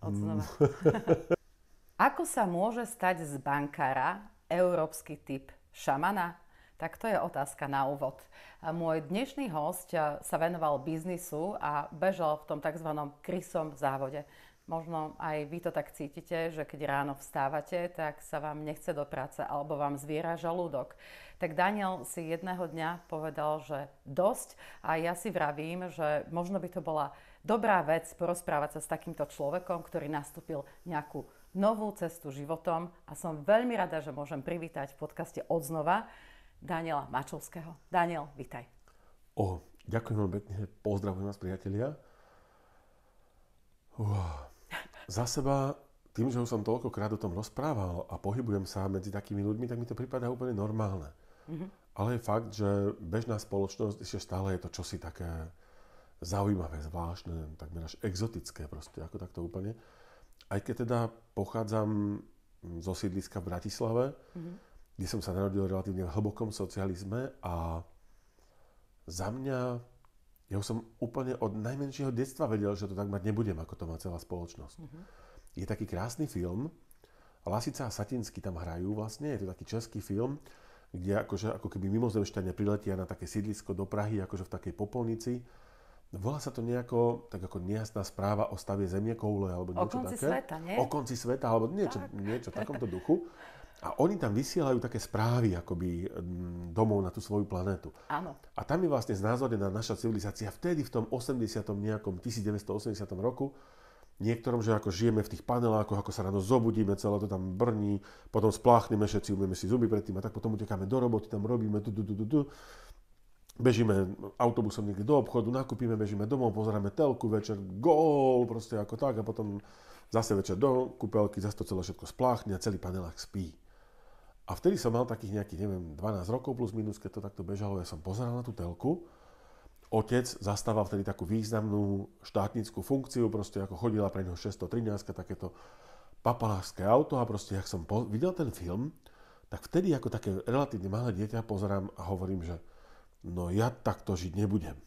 Odznova. Ako sa môže stať z bankára európsky typ šamana? Tak to je otázka na úvod. Môj dnešný hosť sa venoval biznisu a bežal v tom tzv. Krysom závode. Možno aj vy to tak cítite, že keď ráno vstávate, tak sa vám nechce do práce alebo vám zviera žalúdok. Tak Daniel si jedného dňa povedal, že dosť, a ja si vravím, že možno by to bola dobrá vec porozprávať sa s takýmto človekom, ktorý nastúpil nejakú novú cestu životom, a som veľmi rada, že môžem privítať v podcaste Odznova Daniela Mačovského. Daniel, vitaj. Ďakujem veľmi pekne, pozdravujem vás, priatelia. Za seba, tým, že už som toľkokrát o tom rozprával a pohybujem sa medzi takými ľuďmi, tak mi to prípada úplne normálne. Ale je fakt, že bežná spoločnosť ešte stále je to čosi také zaujímavé, zvláštne, takmer až exotické proste, ako takto úplne. Aj keď teda pochádzam zo sídliska v Bratislave, kde som sa narodil relatívne v hlbokom socializme, a za mňa, ja už som úplne od najmenšieho detstva vedel, že to tak mať nebudem, ako to má celá spoločnosť. Je taký krásny film, Lasica a Satinsky tam hrajú vlastne, je to taký český film, kde ako keby mimozemšťania priletia na také sídlisko do Prahy, akože v takej popolnici. Volá sa to nejako, tak ako nejasná správa o stave zemiekoule, alebo niečo také. O konci sveta, nie? O konci sveta, alebo niečo v takomto duchu. A oni tam vysielajú také správy, akoby domov na tú svoju planétu. Áno. A tam je vlastne znázornená naša civilizácia vtedy, v tom 1980 roku, niektorom, že ako žijeme v tých panelákoch, ako sa ráno zobudíme, celé to tam brní, potom spláchneme všetci, umieme si zuby predtým, a tak potom utekáme do roboty, tam robíme bežíme autobusom niekde do obchodu, nakúpime, bežíme domov, pozeráme telku, večer gól, proste ako tak, a potom zase večer do kúpeľky, zase to celé všetko spláchne a celý panelák spí. A vtedy som mal takých nejakých, 12 rokov plus minus, keď to takto bežalo, ja som pozeral na tú telku. Otec zastával vtedy takú významnú štátnickú funkciu, proste ako chodila pre neho 613, takéto papalášské auto, a proste, jak som videl ten film, tak vtedy ako také relatívne malé dieťa pozerám a hovorím, že no ja takto žiť nebudem.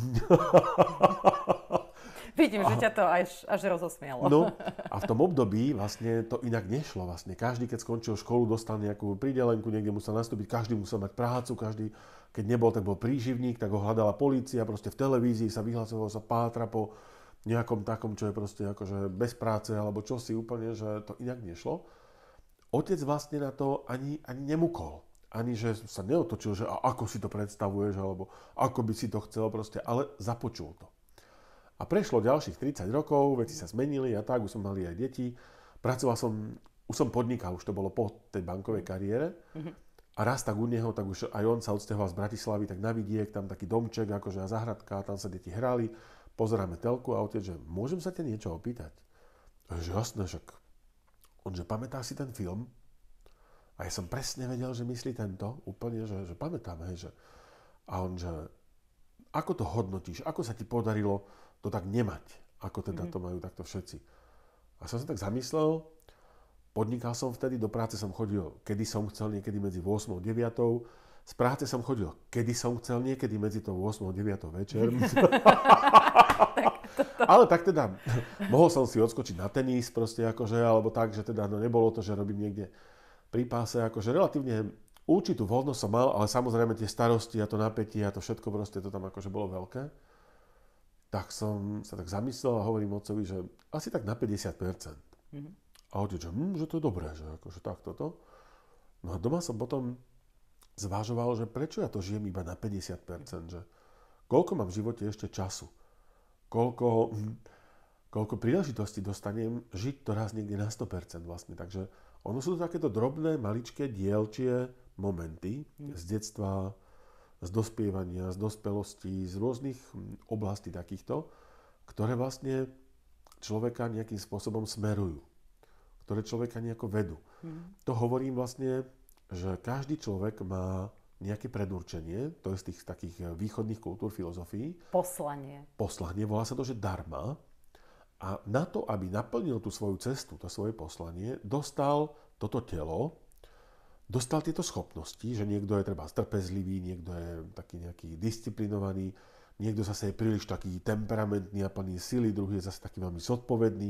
Vidím, že ťa to až rozosmialo. No a v tom období vlastne to inak nešlo. Vlastne každý, keď skončil školu, dostal nejakú pridelenku, niekde musel nastúpiť, každý musel mať prácu, každý, keď nebol, tak bol príživník, tak ho hľadala polícia, proste v televízii sa vyhlasovalo, sa pátra po nejakom takom, čo je proste akože bez práce, alebo čosi úplne, že to inak nešlo. Otec vlastne na to ani nemukol. Ani že sa neotočil, že a ako si to predstavuješ, alebo ako by si to chcel proste, ale započul to. A prešlo ďalších 30 rokov, veci sa zmenili a tak, už som mali aj deti. Pracoval som, už som podnikal, už to bolo po tej bankovej kariére. A raz tak u neho, tak už aj on sa odsťahoval z Bratislavy, tak na vidiek, tam taký domček, akože a záhradka, tam sa deti hrali. Pozeráme telku a otec, že môžem sa ťa niečo opýtať? A že jasné, však. On, že pamätáš si ten film? A ja som presne vedel, že myslí tento, úplne, že pamätám, hej, že. A on, že ako to hodnotíš, ako sa ti podarilo to tak nemať, ako teda to majú takto všetci. A som sa tak zamyslel, podnikal som vtedy, do práce som chodil, kedy som chcel, niekedy medzi 8 a 9. Z práce som chodil, kedy som chcel, niekedy medzi tou 8 a 9 večer. Ale tak teda, mohol som si odskočiť na tenis, proste akože, alebo tak, že teda nebolo to, že robím niekde pri páse, akože relatívne určitú voľnosť som mal, ale samozrejme tie starosti a to napätie a to všetko proste to tam akože bolo veľké. Tak som sa tak zamyslel a hovorím otcovi, že asi tak na 50%. A otec, že to je dobré, že akože takto to. No a doma som potom zvažoval, že prečo ja to žijem iba na 50%, že koľko mám v živote ešte času, koľko príležitostí dostanem žiť to raz niekde na 100% vlastne. Takže ono sú to takéto drobné, maličké, dielčie momenty z detstva, z dospievania, z dospelosti, z rôznych oblastí takýchto, ktoré vlastne človeka nejakým spôsobom smerujú, ktoré človeka nejako vedú. To hovorím vlastne, že každý človek má nejaké predurčenie, to je z tých takých východných kultúr filozofií. Poslanie, volá sa to, že dharma. A na to, aby naplnil tú svoju cestu, to svoje poslanie, dostal toto telo, dostal tieto schopnosti, že niekto je treba trpezlivý, niekto je taký nejaký disciplinovaný, niekto zase je príliš taký temperamentný a plný sily, druhý je zase taký veľmi zodpovedný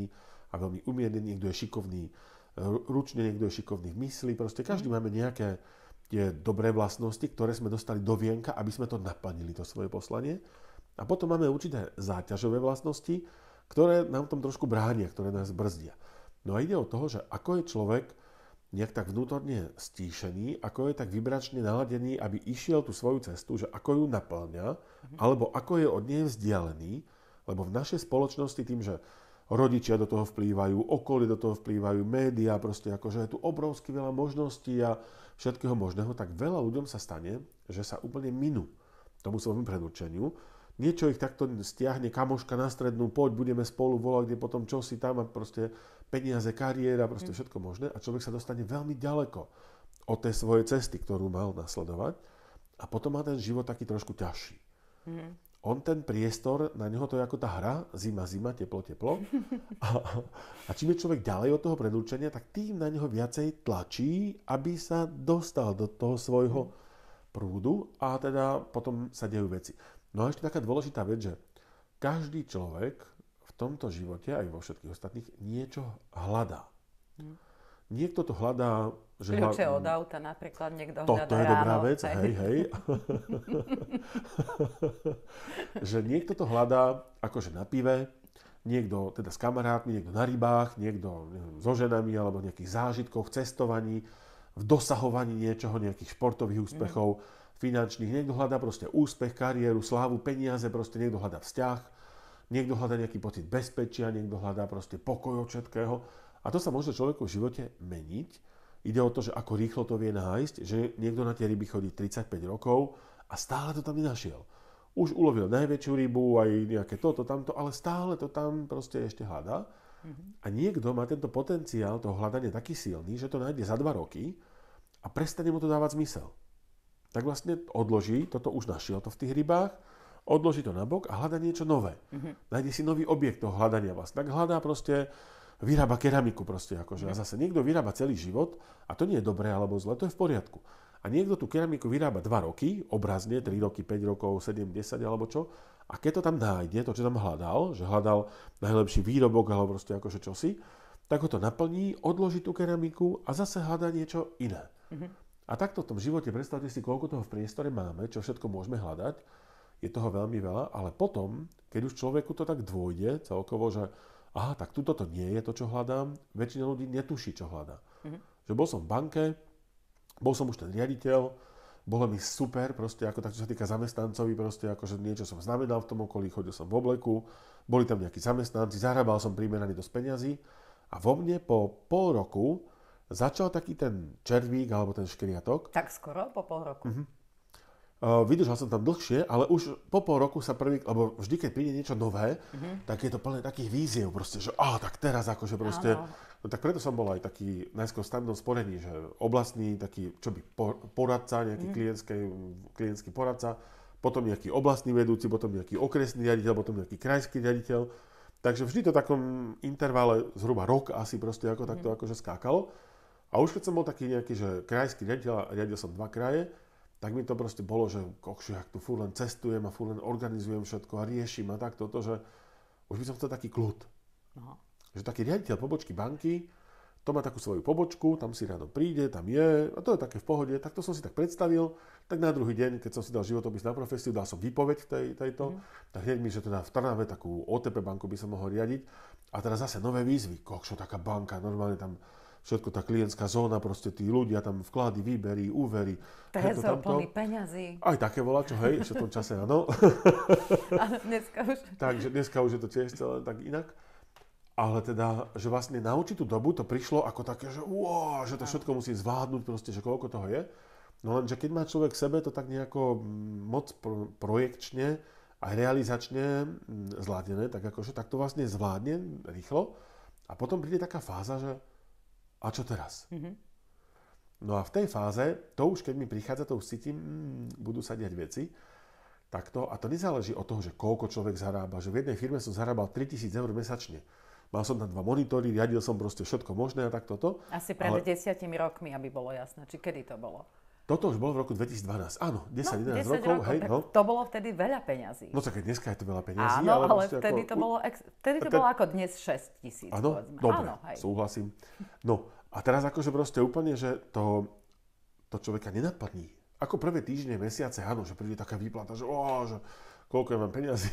a veľmi umiernený, niekto je šikovný ručne, niekto je šikovný v mysli. Proste každý máme nejaké tie dobré vlastnosti, ktoré sme dostali do vienka, aby sme to naplnili, to svoje poslanie. A potom máme určité záťažové vlastnosti, ktoré nám v tom trošku bránia, ktoré nás brzdia. No a ide o toho, že ako je človek nejak tak vnútorne stíšený, ako je tak vibračne naladený, aby išiel tú svoju cestu, že ako ju naplňa, alebo ako je od nej vzdialený, lebo v našej spoločnosti tým, že rodičia do toho vplývajú, okolie do toho vplývajú, médiá, proste akože je tu obrovsky veľa možností a všetkého možného, tak veľa ľuďom sa stane, že sa úplne minú tomu svojmu predurčeniu. Niečo ich takto stiahne kamoška na strednú, poď, budeme spolu volať, kde potom čo si tam a proste peniaze, kariéra, proste všetko možné a človek sa dostane veľmi ďaleko od tej svojej cesty, ktorú mal nasledovať a potom má ten život taký trošku ťažší. On ten priestor, na neho to je ako tá hra, zima, teplo. A čím je človek ďalej od toho predurčenia, tak tým na neho viacej tlačí, aby sa dostal do toho svojho prúdu a teda potom sa dejú veci. No a ešte taká dôležitá vec, že každý človek v tomto živote, aj vo všetkých ostatných, niečo hľadá. Niekto to hľadá, že kľúče od auta napríklad niekto hľadá toto je ráno. dobrá vec, hej. Že niekto to hľadá akože na pive, niekto teda s kamarátmi, niekto na rybách, niekto so ženami alebo v nejakých zážitkoch, v cestovaní, v dosahovaní niečoho, nejakých športových úspechov, finančných. Niekto hľadá proste úspech, kariéru, slávu, peniaze, proste niekto hľadá vzťah, niekto hľadá nejaký pocit bezpečia, niekto hľadá proste pokoj od všetkého. A to sa môže človeku v živote meniť. Ide o to, že ako rýchlo to vie nájsť, že niekto na tie ryby chodí 35 rokov a stále to tam nenašiel. Už ulovil najväčšiu rybu, aj nejaké toto, tamto, ale stále to tam proste ešte hľadá. A niekto má tento potenciál toho hľadania taký silný, že to nájde za 2 roky a prestane mu to dávať zmysel. Tak vlastne odloží, toto už našiel to v tých rybách, odloží to nabok a hľadá niečo nové. Nájde si nový objekt toho hľadania vlastne. Tak hľadá proste, vyrába keramiku proste akože. A zase niekto vyrába celý život a to nie je dobré alebo zle, to je v poriadku. A niekto tú keramiku vyrába 2 roky, obrazne, 3 roky, 5 rokov, 7, 10 alebo čo. A keď to tam nájde, to čo tam hľadal, že hľadal najlepší výrobok alebo proste akože čosi, tak ho to naplní, odloží tú keramiku a zase hľadá niečo iné. A takto v tom živote, predstavte si, koľko toho v priestore máme, čo všetko môžeme hľadať. Je toho veľmi veľa, ale potom, keď už človeku to tak dôjde celkovo, že aha, tak tuto to nie je to, čo hľadám, väčšina ľudí netuší, čo hľadá. Že bol som v banke, bol som už ten riaditeľ, bolo mi super, proste ako tak, čo sa týka zamestnancovi, proste akože niečo som znamenal v tom okolí, chodil som v obleku, boli tam nejakí zamestnanci, zarábal som primeraný dosť peňazí a vo mne po pol roku začal taký ten červík alebo ten škriatok. Tak skoro? Po pol roku? Vydržal som tam dlhšie, ale už po pol roku sa prvý, lebo vždy, keď príde niečo nové, tak je to plné takých víziev, proste, že tak teraz akože proste, no tak preto som bol aj taký najskôr v standardnom sporení, že oblastný taký, čo by poradca, nejaký klientský poradca, potom nejaký oblastný vedúci, potom nejaký okresný riaditeľ, potom nejaký krajský riaditeľ. Takže vždy to v takom intervale zhruba rok asi proste ako takto akože skákalo. A už keď som bol taký nejaký, že krajský riaditeľ a riadil som 2 kraje, tak mi to proste bolo, že kokšie, ak tu furt len cestujem a furt len organizujem všetko a riešim a tak toto, že už by som chcel taký kľud. Že taký riaditeľ pobočky banky, to má takú svoju pobočku, tam si ráno príde, tam je, a to je také v pohode, tak to som si tak predstavil, tak na druhý deň, keď som si dal životopis na profesiu, dal som výpoveď tejto, tak hneď mi, že teda v Trnave takú OTP banku by som mohol riadiť a teraz zase nové výzvy, kokšo, taká banka, normálne tam všetko, tá klientská zóna, proste tí ľudia, tam vklady, výbery, úvery. Trezor plný peňazí. Aj také volá, čo hej, ešte v tom čase, áno. Áno, dneska už. Takže dneska už je to tiež celé tak inak. Ale teda, že vlastne na určitú dobu to prišlo ako také, že že to všetko musí zvládnuť, proste, že koľko toho je. No lenže keď má človek v sebe to tak nejako moc projekčne a realizačne zvládnené, tak akože tak to vlastne zvládne rýchlo. A potom príde taká fáza, že a čo teraz? No a v tej fáze, to už keď mi prichádza, to už cítim, budú sa diať veci, takto, a to nezáleží od toho, že koľko človek zarába, že v jednej firme som zarábal 3 000 eur mesačne. Mal som tam 2 monitory, riadil som proste všetko možné a tak toto. Asi pred 10 rokmi, aby bolo jasné, či kedy to bolo? Toto už bolo v roku 2012. Áno, 10-11 rokov. Hej, no. To bolo vtedy veľa peňazí. No tak dneska je to veľa peňazí. Áno, ale vtedy to bolo, bolo ako dnes 6 000. Áno, dobre, súhlasím. No a teraz akože proste úplne, že to človeka nenaplní. Ako prvé týždne, mesiace, áno, že príde taká výplata, že koľko ja mám peňazí.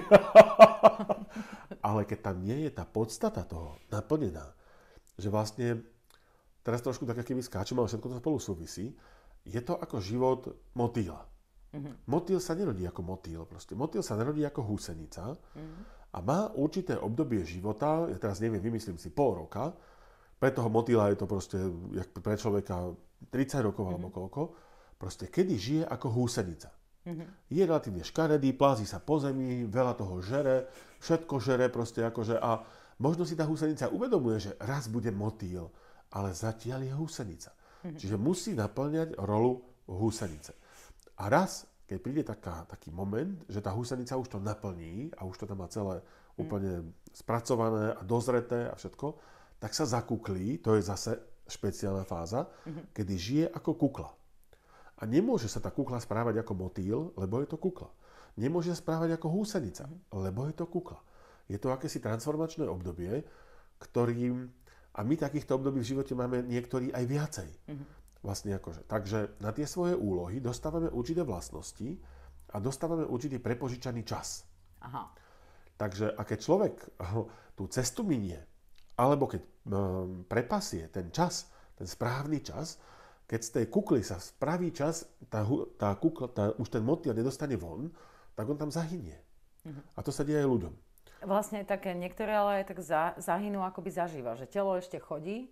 Ale keď tam nie je tá podstata toho naplnená, že vlastne, teraz trošku tak, aký skáčem, ale všetko to spolu súvisí, je to ako život motýla. Motýl sa nerodí ako motýl, proste. Motýl sa nerodí ako húsenica a má určité obdobie života, ja teraz neviem, vymyslím si pol roka, pre toho motýla je to proste, jak pre človeka 30 rokov alebo koľko, proste kedy žije ako húsenica. Je relatívne škaredý, plází sa po zemi, veľa toho žere, všetko žere proste akože a možno si tá húsenica uvedomuje, že raz bude motýl, ale zatiaľ je húsenica. Čiže musí naplňať rolu húsenice. A raz, keď príde taký moment, že tá húsenica už to naplní a už to tam má celé úplne spracované a dozreté a všetko, tak sa zakuklí, to je zase špeciálna fáza, kedy žije ako kukla. A nemôže sa tá kukla správať ako motýl, lebo je to kukla. Nemôže sa správať ako húsenica, lebo je to kukla. Je to akési transformačné obdobie, ktorým a my takýchto období v živote máme niektorí aj viacej. Vlastne akože. Takže na tie svoje úlohy dostávame určité vlastnosti a dostávame určitý prepožičaný čas. Aha. Takže a keď človek tú cestu minie, alebo keď prepasie ten čas, ten správny čas, keď z tej kukly sa spraví čas, tá kukla, už ten motýl nedostane von, tak on tam zahynie. A to sa deje aj ľuďom. Vlastne také niektoré ale aj tak zahynú akoby zaživa, že telo ešte chodí.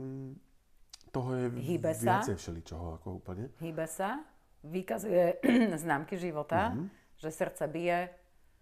Toho je viacej všeličoho ako úplne. Hýbe sa, vykazuje známky života, že srdce bije,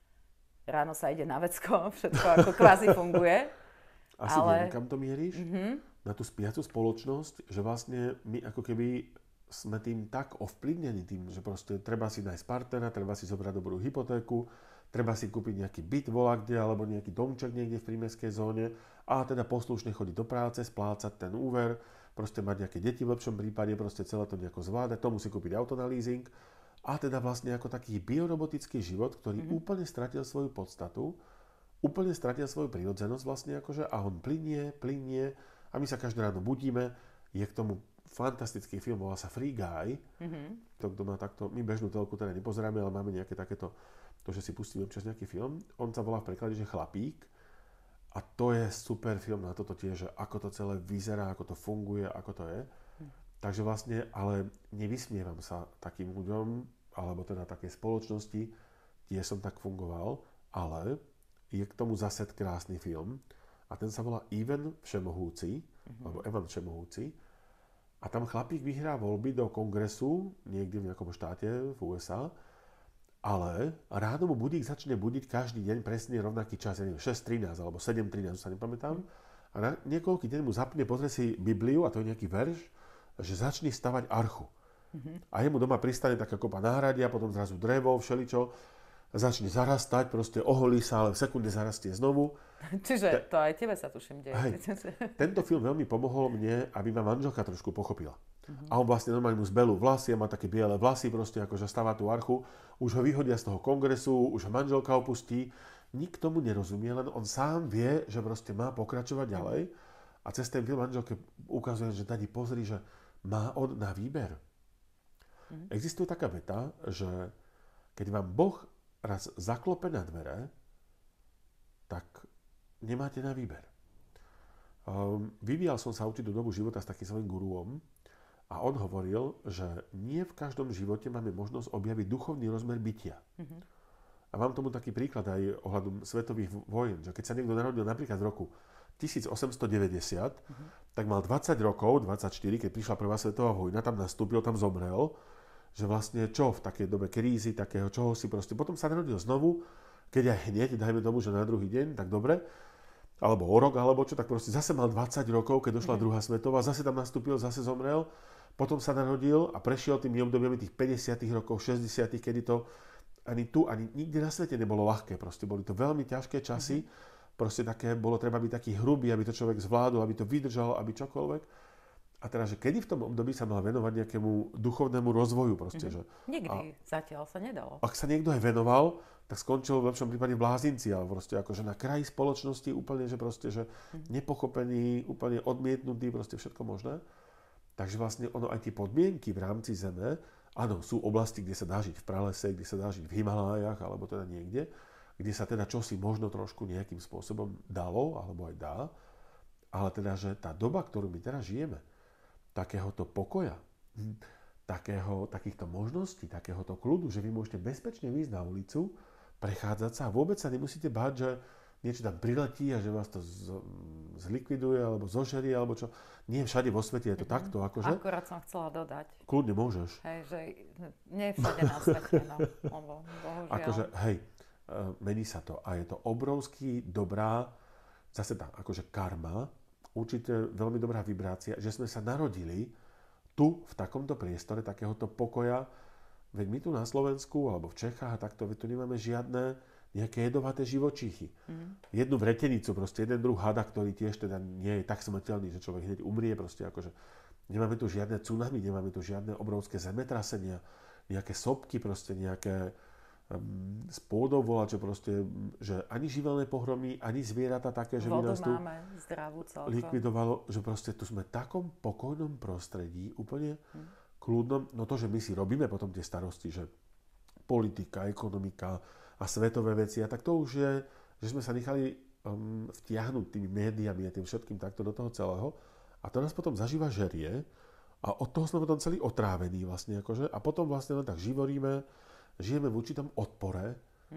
ráno sa ide na vecko, všetko ako kvázi funguje. Asi neviem, kam to mieríš? Na tú spiacu spoločnosť, že vlastne my ako keby sme tým tak ovplyvnení tým, že proste treba si nájsť partnera, treba si zobrať dobrú hypotéku, treba si kúpiť nejaký byt volakde alebo nejaký domček niekde v prímestskej zóne a teda poslušne chodiť do práce, splácať ten úver, proste mať nejaké deti v lepšom prípade, proste celé to nejako zvládať, to musí kúpiť auto na leasing a teda vlastne ako taký biorobotický život, ktorý úplne stratil svoju podstatu, úplne stratil svoju prirodzenosť vlastne akože a on plynie a my sa každé ráno budíme, je k tomu fantastický film, volá sa Free Guy. To, kto má takto, my bežnú telku teda nepozeráme, ale máme nejaké takéto, to, že si pustíme občas nejaký film. On sa volá v preklade, že Chlapík. A to je super film na toto tiež, že ako to celé vyzerá, ako to funguje, ako to je. Takže vlastne, ale nevysmievam sa takým ľuďom, alebo teda takej spoločnosti, tiež som tak fungoval, ale je k tomu zase krásny film. A ten sa volá Ivan Všemohúci, alebo Evan Všemohúci. A tam chlapík vyhrá voľby do kongresu, niekde v nejakom štáte v USA, ale ráno mu budík začne budiť každý deň presne rovnaký čas, ja neviem, 6:13 alebo 7:13, sa nepamätám. A na niekoľký deň mu zapne, pozrie si Bibliu, a to je nejaký verš, že začne stavať archu. A jemu doma pristane taká kopa náhradia, potom zrazu drevo, všeličo, začne zarastať, proste oholí sa, ale v sekunde zarastie znovu. Čiže to aj tebe sa tuším deje. Hej, tento film veľmi pomohol mne, aby ma manželka trošku pochopila. A on vlastne normálne mu zbelú vlasy, má také biele vlasy, proste akože stavá tú archu. Už ho vyhodia z toho kongresu, už ho manželka opustí. Nik tomu nerozumie, len on sám vie, že proste má pokračovať ďalej. A cez ten film manželke ukazuje, že Dadi, pozri, že má on na výber. Existuje taká veta, že keď vám Boh raz zaklope na dvere, tak nemáte na výber. Vyvíjal som sa určitú dobu života s takým svojím guruom a on hovoril, že nie v každom živote máme možnosť objaviť duchovný rozmer bytia. A mám tomu taký príklad aj ohľadom svetových vojen, že keď sa niekto narodil napríklad v roku 1890, tak mal 20 rokov, 24, keď prišla prvá svetová vojna, tam nastúpil, tam zomrel, že vlastne čo v takej dobe krízy, takého čoho si proste, potom sa narodil znovu, keď aj hneď, dajme tomu, že na druhý deň, tak dobre, alebo o rok, alebo čo, tak proste zase mal 20 rokov, keď došla druhá svetová, zase tam nastúpil, zase zomrel, potom sa narodil a prešiel tými obdobiami tých 50 rokov, 60, kedy to ani tu, ani nikde na svete nebolo ľahké, proste boli to veľmi ťažké časy, proste také, bolo treba byť taký hrubý, aby to človek zvládol, aby to vydržal, aby čokoľvek. A teda, že kedy v tom období sa mal venovať nejakému duchovnému rozvoju proste, že... Nikdy zatiaľ sa nedalo. Ak sa niekto aj venoval, tak skončil v lepšom prípade v blázinci, ale proste akože na kraji spoločnosti úplne, že proste, že nepochopený, úplne odmietnutý, proste všetko možné. Takže vlastne ono aj tie podmienky v rámci Zeme, áno, sú oblasti, kde sa dá žiť v pralese, kde sa dá žiť v Himalájach, alebo teda niekde, kde sa teda čosi možno trošku nejakým spôsobom dalo, alebo aj dá, ale teda, že tá doba, ktorú my teraz žijeme, takéhoto pokoja, takýchto možností, takéhoto kľudu, že vy môžete bezpečne výjsť na ulicu, prechádzať sa a vôbec sa nemusíte báť, že niečo tam priletí a že vás to zlikviduje alebo zožerie, alebo čo. Nie všade vo svete je to takto. Akože. Akurát som chcela dodať. Kľudne môžeš. Hej, že nie všade na svete, no. Lebo bohužiaľ. Akože, hej, mení sa to a je to obrovský dobrá, zase tá, akože karma, určite veľmi dobrá vibrácia, že sme sa narodili tu, v takomto priestore, takéhoto pokoja. Veď my tu na Slovensku, alebo v Čechách, takto, veď tu nemáme žiadne nejaké jedovaté živočíchy. Jednu vretenicu, proste jeden druh hada, ktorý tiež teda nie je tak smrteľný, že človek hneď umrie, proste akože nemáme tu žiadne tsunami, nemáme tu žiadne obrovské zemetrasenia, nejaké sopky, proste nejaké spôdov volače, proste, že ani živelné pohromy, ani zvieratá také, že by nás tu likvidovalo, že proste tu sme v takom pokojnom prostredí, úplne kľudnom, no to, že my si robíme potom tie starosti, že politika, ekonomika a svetové veci, a tak to už je, že sme sa nechali vtiahnuť tými médiami a tým všetkým takto do toho celého a to nás potom zažíva žerie a od toho sme potom celý otrávení vlastne akože a potom vlastne len tak živoríme, žijeme v určitom odpore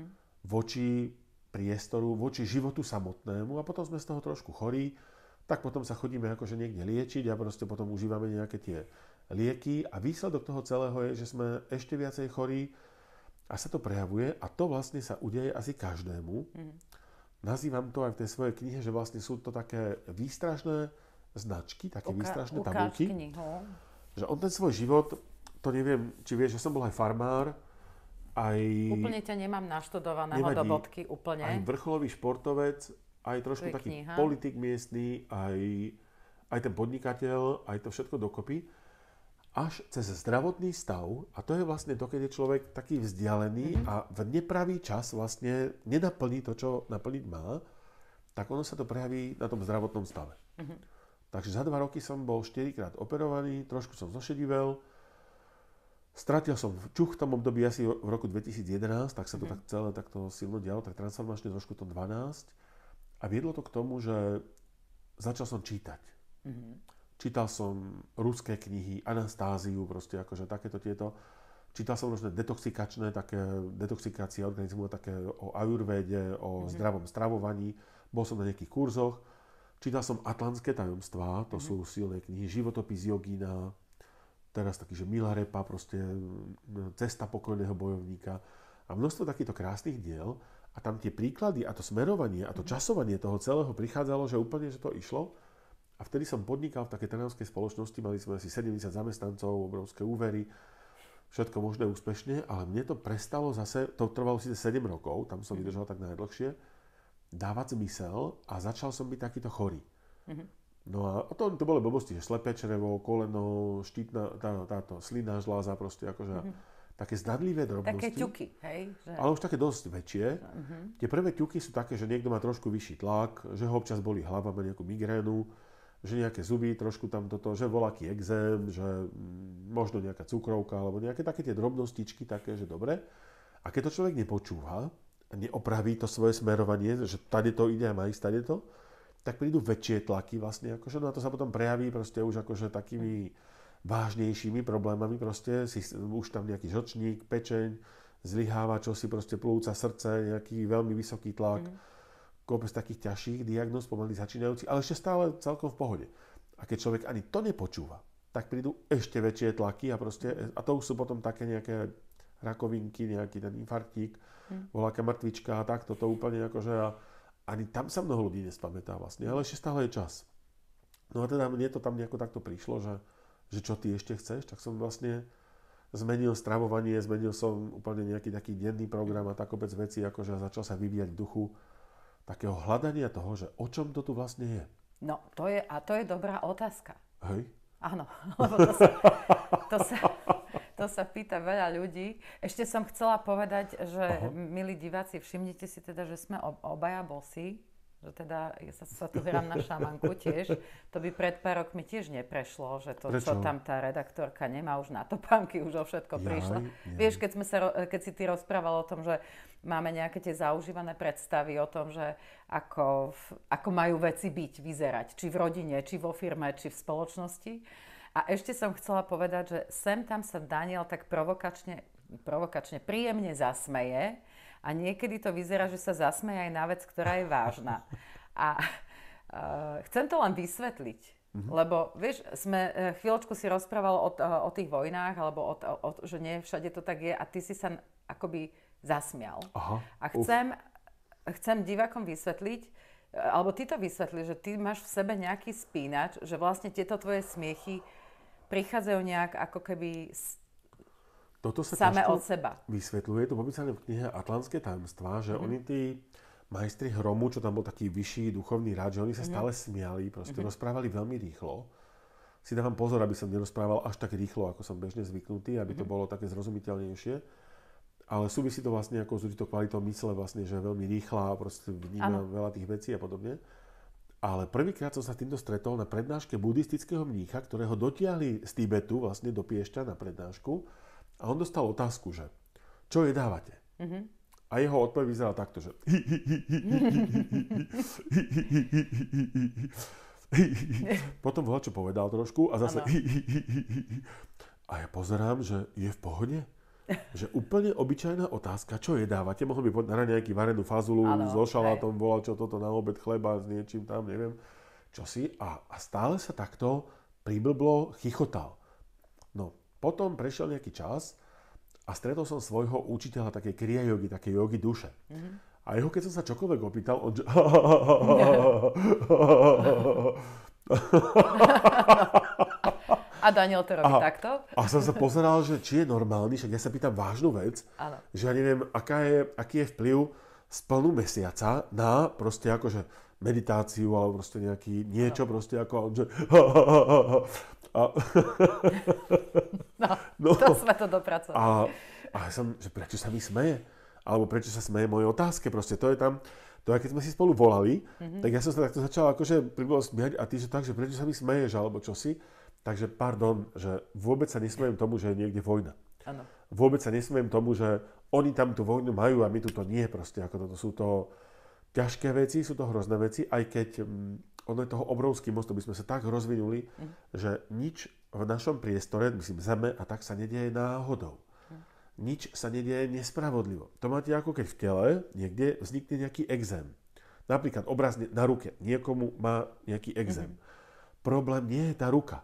voči priestoru, voči životu samotnému a potom sme z toho trošku chorí, tak potom sa chodíme akože niekde liečiť a proste potom užívame nejaké tie lieky a výsledok toho celého je, že sme ešte viacej chorí a sa to prejavuje a to vlastne sa udeje asi každému. Nazývam to aj v tej svojej knihe, že vlastne sú to také výstražné značky, také výstražné tabulky. Že on ten svoj život, to neviem, či vieš, že som bol aj farmár, aj... Úplne ťa nemám naštudovaného do bodky, úplne. Aj vrcholový športovec, aj trošku taký politik miestny, aj ten podnikateľ, aj to všetko dokopy. Až cez zdravotný stav, a to je vlastne to, keď je človek taký vzdialený a v nepravý čas vlastne nenaplní to, čo naplniť má, tak ono sa to prejaví na tom zdravotnom stave. Takže za 2 roky som bol 4-krát operovaný, trošku som zošedivel, stratil som čuch v tom období asi v roku 2011, tak sa to tak celé takto silno dialo, tak transformačne trošku to 12 a viedlo to k tomu, že začal som čítať. Čítal som ruské knihy, Anastáziu, proste akože takéto tieto. Čítal som rôzne detoxikačné, také detoxikácie organizmu, také o ajurvéde, o zdravom stravovaní. Bol som na nejakých kurzoch. Čítal som Atlantské tajomstvá, to sú silné knihy, Životopis jogína, teraz taký, že Milarepa, proste Cesta pokojného bojovníka a množstvo takýchto krásnych diel. A tam tie príklady a to smerovanie a to časovanie toho celého prichádzalo, že úplne, že to išlo. A vtedy som podnikal v takej trnavskej spoločnosti, mali sme asi 70 zamestnancov, obrovské úvery, všetko možné úspešne, ale mne to prestalo zase, to trvalo síce 7 rokov, tam som vydržal tak najdlhšie, dávať zmysel a začal som byť takýto chorý. No a to bolo blbosti, že slepé črevo, koleno, štítna, táto slinná žláza, proste akože také zdadlivé drobnosti. Také ťuky, hej? Že... Ale už také dosť väčšie. Tie prvé ťuky sú také, že niekto má trošku vyšší tlak, že ho občas bolí hlava, má nejakú migrénu, že nejaké zuby, trošku tam toto, že voľaký exém, že možno nejaká cukrovka, alebo nejaké také tie drobnostičky, také, že dobre. A keď to človek nepočúva, neopraví to svoje smerovanie, že tady to ide a má ísť tady to, tak prídu väčšie tlaky vlastne, akože, no a to sa potom prejaví proste už akože takými vážnejšími problémami, proste už tam nejaký žlčník, pečeň, zlyháva čosi, proste plúca, srdce, nejaký veľmi vysoký tlak, kopec takých ťažších diagnóz, pomaly začínajúcich, ale ešte stále celkom v pohode. A keď človek ani to nepočúva, tak prídu ešte väčšie tlaky a proste, a to už sú potom také nejaké rakovinky, nejaký ten infarktík, voľaká mŕtvička a tak, toto úplne akože a ani tam sa mnoho ľudí nespamätá vlastne, ale ešte stále je čas. No a teda mne to tam nejako takto prišlo, že čo ty ešte chceš, tak som vlastne zmenil stravovanie, zmenil som úplne nejaký taký denný program a tak obec veci, akože začal sa vyvíjať v duchu takého hľadania toho, že o čom to tu vlastne je. No, to je dobrá otázka. Hej. Áno, lebo to sa, to sa pýta veľa ľudí. Ešte som chcela povedať, že milí diváci, všimnite si teda, že sme obaja bosí, že teda sa tu hrám na šamanku tiež. To by pred pár rokmi tiež neprešlo, že to, Prečo? čo tam tá redaktorka nemá už na topánky, už o všetko prišla. Vieš, keď si ty rozprával o tom, že máme nejaké tie zaužívané predstavy o tom, že ako majú veci byť, vyzerať, či v rodine, či vo firme, či v spoločnosti. A ešte som chcela povedať, že sem tam sa Daniel tak provokačne príjemne zasmeje, a niekedy to vyzerá, že sa zasmeje aj na vec, ktorá je vážna. A chcem to len vysvetliť. Lebo, vieš, chvíľočku si rozprával o tých vojnách, alebo že nie všade to tak je, a ty si sa akoby zasmial. Aha. A chcem divákom vysvetliť, alebo ty to vysvetli, že ty máš v sebe nejaký spínač, že vlastne tieto tvoje smiechy prichádzajú nejak ako keby Toto sa samé od seba. Vysvetľuje to popísané v knihe Atlantské tajomstvá, že oni tí majstri hromu, čo tam bol taký vyšší duchovný rád, že oni sa stále smiali, proste rozprávali veľmi rýchlo. Si dávam pozor, aby som nerozprával až tak rýchlo, ako som bežne zvyknutý, aby to bolo také zrozumiteľnejšie. Ale súvisí to vlastne ako s určitou kvalitou mysle, vlastne, že je veľmi rýchla a proste vníma veľa tých vecí a podobne. Ale prvýkrát som sa s týmto stretol na prednáške buddhistického mnícha, ktorého dotiahli z Tibetu vlastne do Piešťa na prednášku. A on dostal otázku, že čo jedávate? A jeho odpoveď vyzerala takto, že potom čo povedal trošku a zase a ja pozerám, že je v pohode. Že úplne obyčajná otázka, čo jedávate? Mohol by povedať na nejaký varenú fazulu so šalátom, volal čo toto na obed, chleba s niečím tam, neviem. Čo si? A stále sa takto priblblo chichotal. No, potom prešiel nejaký čas a stretol som svojho učiteľa takej kriya jogy, takej jogy duše. A jeho, keď som sa čokoľvek opýtal, on že... A Daniel to robí takto? A som sa pozeral, že či je normálny, však ja sa pýtam vážnu vec, že ja neviem, aký je vplyv z plnú mesiaca na proste akože meditáciu, alebo proste nejaký niečo proste ako on, že... No, to sme to dopracovali. A ja som, že prečo sa mi smeje? Alebo prečo sa smeje mojej otázke? Proste to je tam, to aj keď sme si spolu volali, tak ja som sa takto začal akože pribolo smiať a ty, že tak, že prečo sa mi smeješ, alebo čosi. Takže pardon, že vôbec sa nesmejem tomu, že je niekde vojna. Áno. Vôbec sa nesmejem tomu, že oni tam tú vojnu majú a my tu to nie proste. Ako toto sú to ťažké veci, sú to hrozné veci, aj keď ono je toho obrovský most, by sme sa tak rozvinuli, že nič v našom priestore, myslím Zeme, a tak sa nedieje náhodou. Nič sa nedieje nespravodlivo. To máte ako keď v tele niekde vznikne nejaký exém. Napríklad obrazne na ruke. Niekomu má nejaký exém. Problém nie je tá ruka.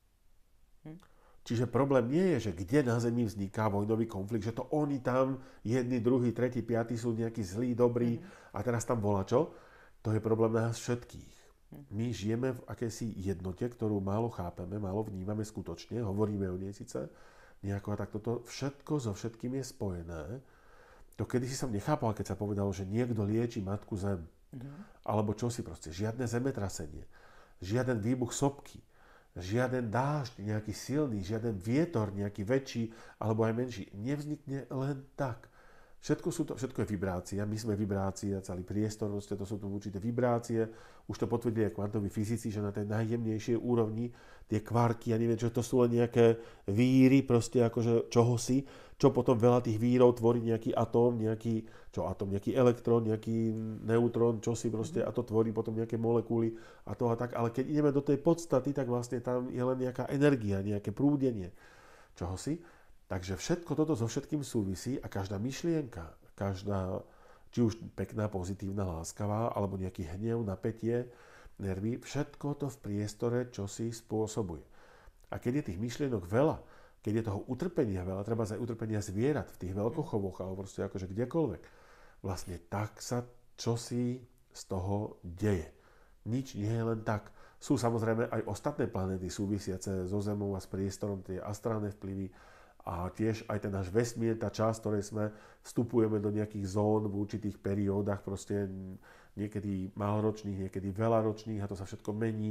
Čiže problém nie je, že kde na Zemi vzniká vojnový konflikt, že to oni tam, jedni, druhý, tretí, piatý sú nejakí zlí, dobrí a teraz tam volačo. To je problém nás všetkých. My žijeme v akési jednote, ktorú málo chápeme, málo vnímame skutočne, hovoríme o nej síce nejako a tak toto všetko so všetkým je spojené. To kedysi som nechápal, keď sa povedalo, že niekto lieči matku Zem. Alebo čo si proste, žiadne zemetrasenie, žiaden výbuch sopky, žiaden dážď nejaký silný, žiaden vietor nejaký väčší alebo aj menší nevznikne len tak. Všetko je vibrácia, my sme vibrácia, celý priestor, to sú tu určité vibrácie. Už to potvrdili aj kvantoví fyzici, že na tej najjemnejšej úrovni tie kvarky, ja neviem, čo to sú len nejaké víry, proste akože čohosi, čo potom veľa tých vírov tvorí nejaký atóm, nejaký elektrón, nejaký neutrón, čosi proste, a to tvorí potom nejaké molekuly a to a tak. Ale keď ideme do tej podstaty, tak vlastne tam je len nejaká energia, nejaké prúdenie čohosi. Takže všetko toto so všetkým súvisí a každá myšlienka, každá, či už pekná, pozitívna, láskavá, alebo nejaký hnev, napätie, nervy, všetko to v priestore čosi spôsobuje. A keď je tých myšlienok veľa, keď je toho utrpenia veľa, treba aj utrpenia zvierat v tých veľkochovoch, alebo proste akože kdekoľvek, vlastne tak sa čosi z toho deje. Nič nie je len tak. Sú samozrejme aj ostatné planéty súvisiace so Zemou a s priestorom, tie astrálne vplyvy, a tiež aj ten náš vesmír, tá časť, ktorej sme vstupujeme do nejakých zón v určitých periódach, proste niekedy maloročných, niekedy veľaročných a to sa všetko mení.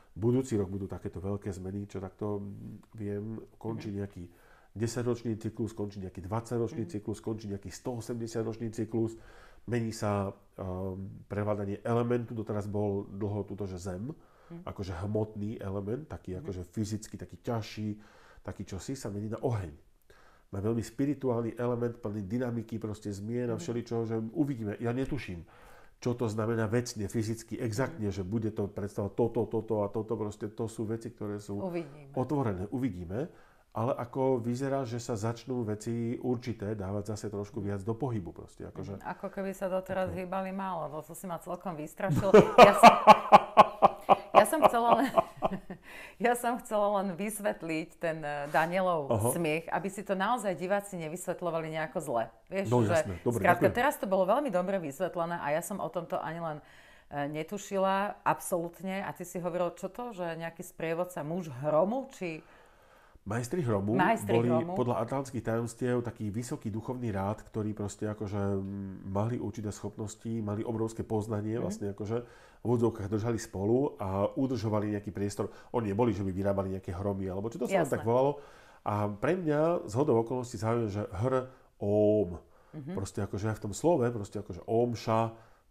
budúci rok budú takéto veľké zmeny, čo takto viem, končí nejaký 10-ročný cyklus, končí nejaký 20-ročný cyklus, končí nejaký 180-ročný cyklus, mení sa prevládanie elementu, doteraz bol dlho tuto, že zem, akože hmotný element, taký akože fyzicky, taký ťažší, taký čosi, sa mení na oheň. Má veľmi spirituálny element, plný dynamiky, proste zmien a všeličoho, že uvidíme, ja netuším, čo to znamená vecne, fyzicky, exaktne, že bude to predstavovať toto a toto, proste to sú veci, ktoré sú otvorené, uvidíme, ale ako vyzerá, že sa začnú veci určité dávať zase trošku viac do pohybu proste. Akože, ako keby sa doteraz hýbali málo, to si ma celkom vystrašil. Ja som chcela len vysvetliť ten Danielov smiech, aby si to naozaj diváci nevysvetľovali nejako zle. Vieš, no jasné, dobre, skrátka, teraz to bolo veľmi dobre vysvetlené a ja som o tomto ani len netušila absolútne. A ty si hovoril, čo to, že nejaký sprievodca muž hromu, či... Majstri hromu boli podľa atlantských tajomstiev taký vysoký duchovný rád, ktorí proste akože mali určité schopnosti, mali obrovské poznanie, vlastne akože v úvodzovkách držali spolu a udržovali nejaký priestor. Oni neboli, že by vyrábali nejaké hromy, alebo čo to sa len tak volalo. A pre mňa zhodou okolností zaujímavé, že óm. Proste akože v tom slove, proste akože ómša,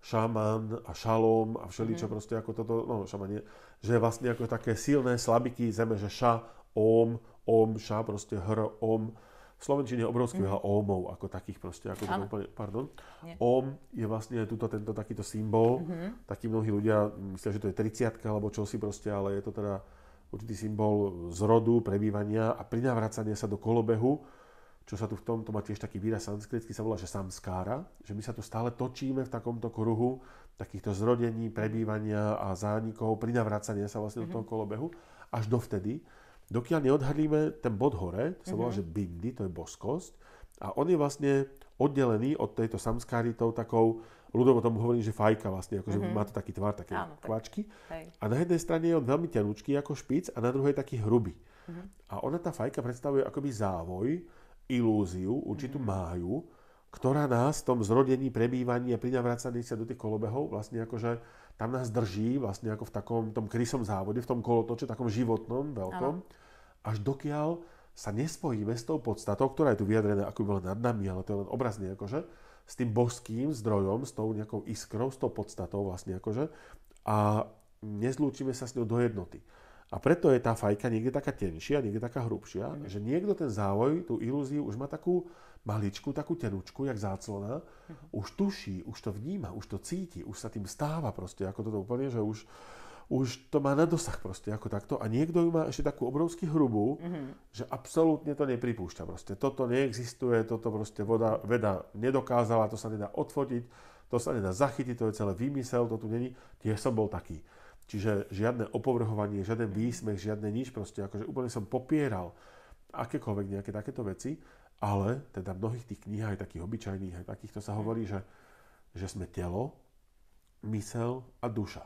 šaman a šalom a všeličo proste ako toto, no šaman nie, že vlastne ako také silné slabiky zeme, že ša, óm, ša, proste om. V slovenčine je obrovský veľa ómov, ako takých proste, ako to úplne, pardon. Óm je vlastne tento takýto symbol. Takí mnohí ľudia myslia, že to je 30 alebo čosi proste, ale je to teda určitý symbol zrodu, prebývania a prinavracania sa do kolobehu, čo sa tu v tomto má tiež taký výraz sanskritský, sa volá, že samskára, že my sa tu stále točíme v takomto kruhu takýchto zrodení, prebývania a zánikov, prinavracania sa vlastne do toho kolobehu, až dovtedy, dokiaľ neodhalíme ten bod hore, to sa volá, že bindi, to je boskosť, a on je vlastne oddelený od tejto samskáritov takou, ľudovo tomu hovorím, že fajka vlastne, akože má to taký tvar, také kvačky. A na jednej strane je on veľmi tenučký ako špic a na druhej taký hrubý. A ona, tá fajka, predstavuje akoby závoj, ilúziu, určitú máju, ktorá nás v tom zrodení, prebývaní a prinavracaní sa do tých kolobehov vlastne akože tam nás drží vlastne ako v takom tom krysom závode, v tom kolotoče, takom životnom, veľkom, až dokiaľ sa nespojíme s tou podstatou, ktorá je tu vyjadrená, ako by bola nad nami, ale to je len obrazne akože, s tým božským zdrojom, s tou nejakou iskrou, s tou podstatou vlastne akože, a nezlúčime sa s ňou do jednoty. A preto je tá fajka niekde taká tenšia, niekde taká hrubšia, že niekto ten závoj, tú ilúziu už má takú maličku, takú tenučku, jak záclona, už tuší, už to vníma, už to cíti, už sa tým stáva proste, ako toto úplne, že už to má na dosah proste, ako takto. A niekto ju má ešte takú obrovský hrubú, že absolútne to nepripúšťa proste. Toto neexistuje, toto proste veda nedokázala, to sa nedá odfotiť, to sa nedá zachytiť, to je celé výmysel, to tu není. Tiež som bol taký. Čiže žiadne opovrhovanie, žiaden výsmech, žiadne nič, proste akože úplne som popieral akékoľvek nejaké takéto veci, ale teda v mnohých tých knihách, aj takých obyčajných, aj takýchto sa hovorí, že sme telo, myseľ a duša.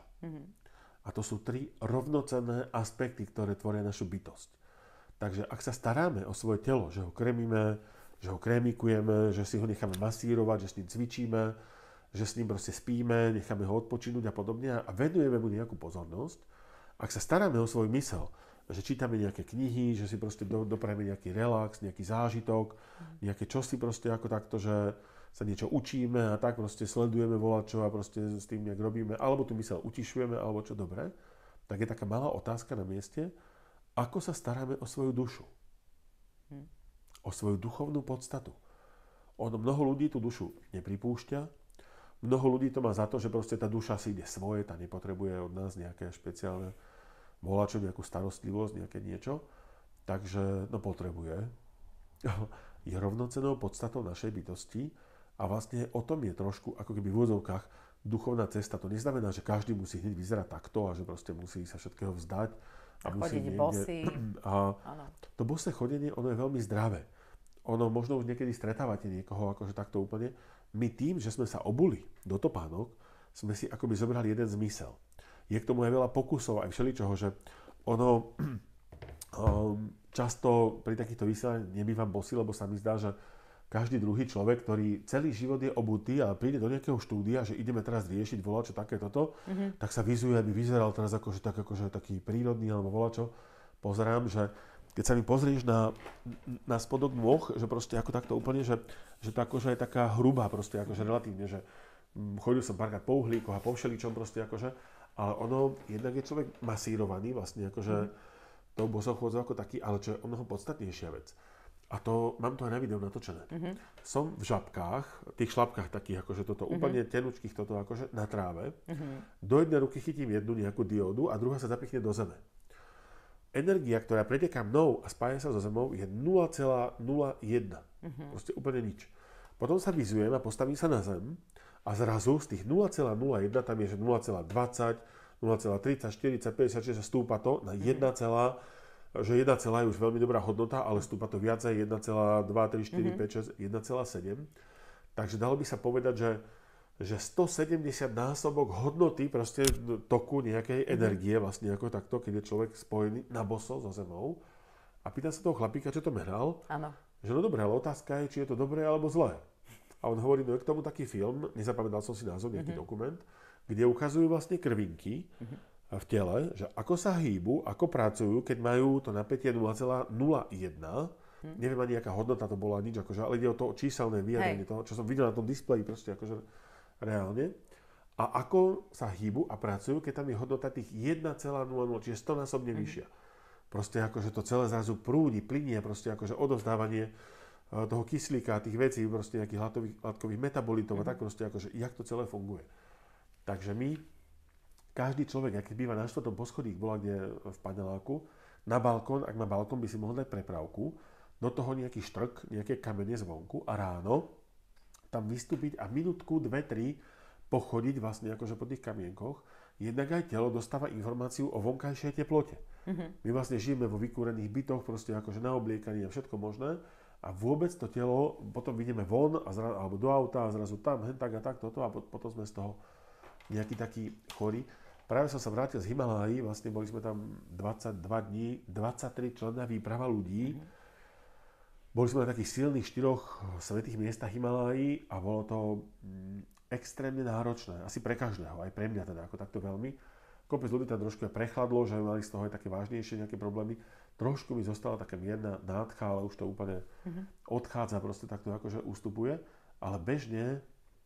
A to sú 3 rovnocenné aspekty, ktoré tvoria našu bytosť. Takže ak sa staráme o svoje telo, že ho kremíme, že ho krémikujeme, že si ho necháme masírovať, že s ním cvičíme, že s ním proste spíme, necháme ho odpočinúť a podobne a venujeme mu nejakú pozornosť. Ak sa staráme o svoj mysel, že čítame nejaké knihy, že si proste doprajeme nejaký relax, nejaký zážitok, nejaké čosi proste ako takto, že sa niečo učíme a tak proste sledujeme volačo a proste s tým nejak robíme, alebo tú myseľ utišujeme, alebo čo dobre, tak je taká malá otázka na mieste, ako sa staráme o svoju dušu. O svoju duchovnú podstatu. Mnoho ľudí tú dušu nepripúšťa, mnoho ľudí to má za to, že proste tá duša si ide svoje, tá nepotrebuje od nás nejaké špeciálne volačo, nejakú starostlivosť, nejaké niečo. Takže, potrebuje. Je rovnocennou podstatou našej bytosti a vlastne o tom je trošku, ako keby v úvodzovkách, duchovná cesta. To neznamená, že každý musí hneď vyzerať takto a že proste musí sa všetkého vzdať. A musí chodiť bosý. A to bosé chodenie, ono je veľmi zdravé. Ono možno už niekedy stretávate niekoho akože takto úplne. My tým, že sme sa obuli do topánok, sme si akoby zobrali jeden zmysel. Je k tomu aj veľa pokusov, aj všeličoho, že ono často pri takýchto vysielaní nebývam bosý, lebo sa mi zdá, že každý druhý človek, ktorý celý život je obutý a príde do nejakého štúdia, že ideme teraz riešiť volačo také toto, tak sa vyzuje, aby vyzeral teraz akože taký prírodný alebo volačo. Pozerám, že keď sa mi pozrieš na spodok nôh, že proste ako takto úplne, že to akože je taká hrubá proste, akože relatívne, že chodil som párkrát po uhlíkoch a po všeličom proste akože, ale ono, jednak je človek masírovaný vlastne akože tou bosou chôdzou ako taký, ale čo je o mnoho podstatnejšia vec. A to, mám to aj na videu natočené. Som v žabkách, tých šlapkách takých akože toto, úplne tenučkých toto akože na tráve. Do jednej ruky chytím jednu nejakú diódu a druhá sa zapichne do zeme. Energia, ktorá preteká mnou a spája sa so zemou, je 0,01. Proste úplne nič. Potom sa vyzujem a postavím sa na zem a zrazu z tých 0,01 tam je, že 0,20, 0,30, 40, 56 a stúpa to na 1, že 1, je už veľmi dobrá hodnota, ale stúpa to viacej, 1,2, 3, 4, 5, 6, 1,7. Takže dalo by sa povedať, že 170 násobok hodnoty proste toku nejakej energie vlastne ako takto, keď je človek spojený na boso so zemou. A pýtam sa toho chlapíka, čo to meral. Áno. Že no dobré, ale otázka je, či je to dobré alebo zlé. A on hovorí, no je k tomu taký film, nezapamätal som si názov, nejaký dokument, kde ukazujú vlastne krvinky v tele, že ako sa hýbu, ako pracujú, keď majú to napätie 0,01. Neviem ani, aká hodnota to bola, nič akože, ale ide o to číselné vyjadrenie toho, čo som videl na tom displeji proste akože reálne. A ako sa hýbu a pracujú, keď tam je hodnota tých 1,00, čiže 100-násobne vyššia. Proste akože to celé zrazu prúdi, plynie, proste akože odovzdávanie toho kyslíka, tých vecí, proste nejakých látkových metabolitov a tak proste akože, jak to celé funguje. Takže každý človek, aký býva na 4. poschodí, bola kde v paneláku, na balkón, ak má balkón, by si mohol dať prepravku, do toho nejaký štrk, nejaké kamene zvonku a ráno tam vystúpiť a minútku, 2-3 pochodiť vlastne akože po tých kamienkoch. Jednak aj telo dostáva informáciu o vonkajšej teplote. My vlastne žijeme vo vykúrených bytoch, proste akože na obliekaní a všetko možné. A vôbec to telo, potom vidíme von alebo do auta a zrazu tam, hen tak a tak toto a potom sme z toho nejaký taký chorý. Práve som sa vrátil z Himalájí, vlastne boli sme tam 22 dní, 23 členná výprava ľudí. Boli sme na takých silných 4 svätých miestach Himalájí a bolo to extrémne náročné, asi pre každého, aj pre mňa teda, ako takto veľmi. Kopec ľudí tam trošku prechladlo, že mali z toho aj také vážnejšie nejaké problémy. Trošku mi zostala taká mierna nádcha, ale už to úplne odchádza, proste takto akože ustupuje. Ale bežne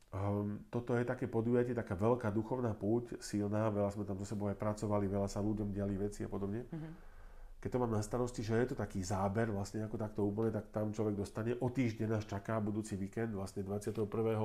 toto je také podujatie, taká veľká duchovná púť, silná, veľa sme tam so sebou aj pracovali, veľa sa ľuďom diali veci a podobne. Keď to mám na starosti, že je to taký záber, vlastne ako takto úplne, tak tam človek dostane. O týždeň nás čaká budúci víkend, vlastne 21.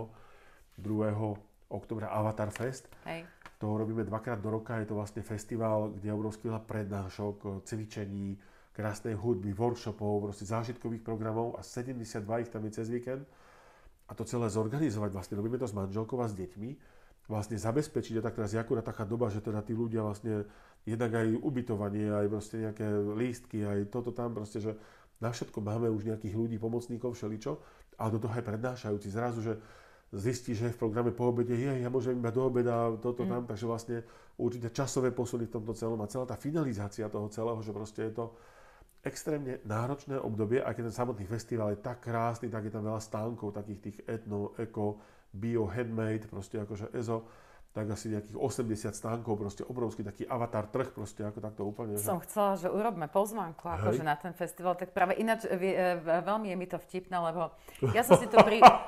2. októbra Avatar Fest. Hej. To robíme 2-krát do roka, je to vlastne festival, kde je obrovský veľa prednášok, cvičení, krásnej hudby, workshopov, proste zážitkových programov a 72 ich tam je cez víkend. A to celé zorganizovať, vlastne robíme to s manželkou a s deťmi, vlastne zabezpečiť, a tak teraz je akurát taká doba, že teda tí ľudia vlastne jednak aj ubytovanie, aj proste nejaké lístky, aj toto tam proste, že na všetko máme už nejakých ľudí, pomocníkov, všeličo, ale do toho aj prednášajúci. Zrazu, že zistí, že v programe po obede ja môžem iba do obeda toto tam, takže vlastne určite časové posuny v tomto celom a celá tá finalizácia toho celého, že proste je to extrémne náročné obdobie, aj keď ten samotný festival je tak krásny, tak je tam veľa stánkov, takých tých etno, eko, bio, handmade, proste akože EZO, tak asi nejakých 80 stánkov, proste obrovský taký avatar trh, proste ako takto úplne. Som chcela, že urobme pozvánku akože na ten festival, tak práve ináč veľmi je mi to vtipné, lebo ja som si tu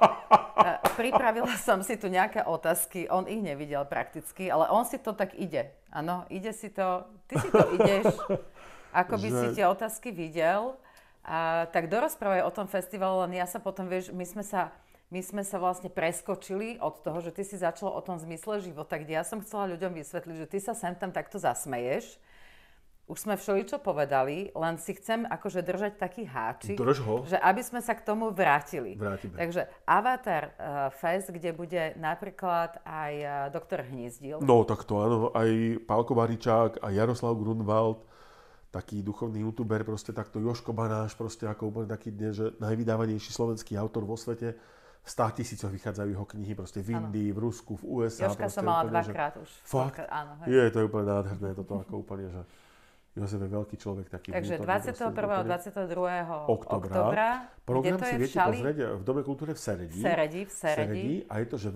pripravila som si tu nejaké otázky, on ich nevidel prakticky, ale on si to tak ide, áno, ide si to, ty si to ideš, ako by si tie otázky videl, tak dorozprávaj o tom festivale, len ja sa potom, vieš, my sme sa vlastne preskočili od toho, že ty si začal o tom zmysle života, kde ja som chcela ľuďom vysvetliť, že ty sa sem tam takto zasmeješ. Už sme všeličo povedali, len si chcem akože držať taký háčik, že aby sme sa k tomu vrátili. Vrátime. Takže Avatar Fest, kde bude napríklad aj doktor Hnízdil. No tak to áno, aj Pálko Baričák, aj Jaroslav Grunwald, taký duchovný youtuber, proste takto Jožko Banáš, proste ako úplne taký dnes, že najvydávanejší slovenský autor vo svete. V 100 000 vychádzajú jeho knihy, proste v Indii, v Rusku, v USA. Jožka som mala 2-krát už. Fakt? Áno, hej. Je, to je úplne nádherné, toto ako úplne, že Jozef je veľký človek, taký Takže vnútorný, 21. a 22. októbra. Program si viete pozrieť v Dome kultúry v Seredi. V Seredi. A je to, že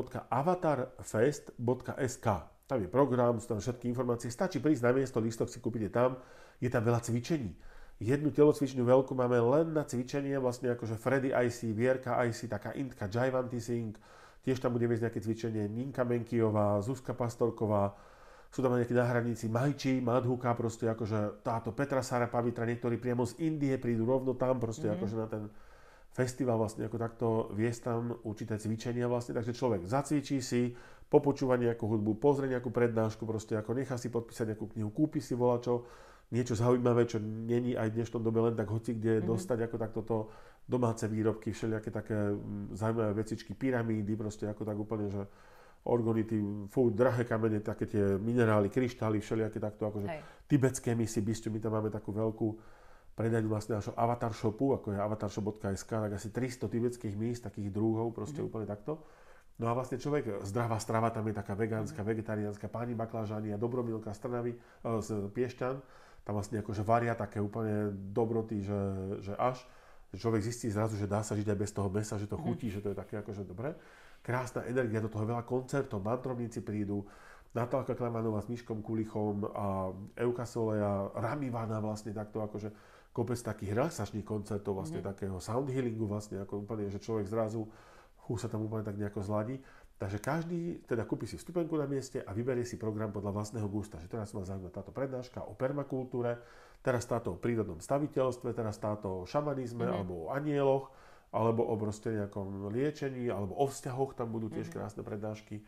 www.avatarfest.sk. Tam je program, sú tam všetky informácie. Stačí prísť na miesto, lístok si kúpite tam. Je tam veľa cvičení. Jednu telocvičňu veľkú máme len na cvičenie, vlastne akože Freddy IC, Vierka IC, taká Intka Jaivanti Singh. Tiež tam bude viesť nejaké cvičenie Ninka Menkijová, Zuzka Pastorková. Sú tam nejakí náhradníci Majči, Madhuka, proste akože táto Petra Sara Pavitra, niektorí priamo z Indie prídu rovno tam, proste akože na ten festival vlastne ako takto viesť tam určité cvičenia vlastne, takže človek zacvičí si, popočúva nejakú hudbu, pozrie nejakú prednášku, proste ako nechá si podpísať nejakú knihu, kúpi si volačo, niečo zaujímavé, čo není aj v dnešnom dobe len tak hoci kde dostať ako takto to domáce výrobky, všelijaké také zaujímavé vecičky, pyramídy, proste ako tak úplne, že orgonity, drahé kamene, také tie minerály, kryštály, všelijaké takto akože tibetské misy, my tam máme takú veľkú predajňu vlastne našho Avatar shopu, ako je avatarshop.sk, tak asi 300 tibetských míst, takých druhov, proste úplne takto. No a vlastne človek, zdravá strava, tam je taká vegánska, vegetariánska, pani baklažáni a Dobromilka z Trnavy, z Piešťan. Tam vlastne akože varia také úplne dobroty, že až. Človek zistí zrazu, že dá sa žiť aj bez toho mäsa, že to chutí, že to je také akože dobré. Krásna energia, do toho veľa koncertov, mantrovníci prídu, Natálka Klamanová s Miškom Kulichom a Euka Soleja, Ramivana vlastne takto akože kopec takých relaxačných koncertov, vlastne takého sound healingu vlastne, ako úplne, že človek zrazu sa tam úplne tak nejako zladí. Takže každý teda kúpi si vstupenku na mieste a vyberie si program podľa vlastného gusta. Že teraz ma zaujíma táto prednáška o permakultúre, teraz táto o prírodnom staviteľstve, teraz táto o šamanizme alebo o anieloch, alebo o proste nejakom liečení, alebo o vzťahoch, tam budú tiež krásne prednášky.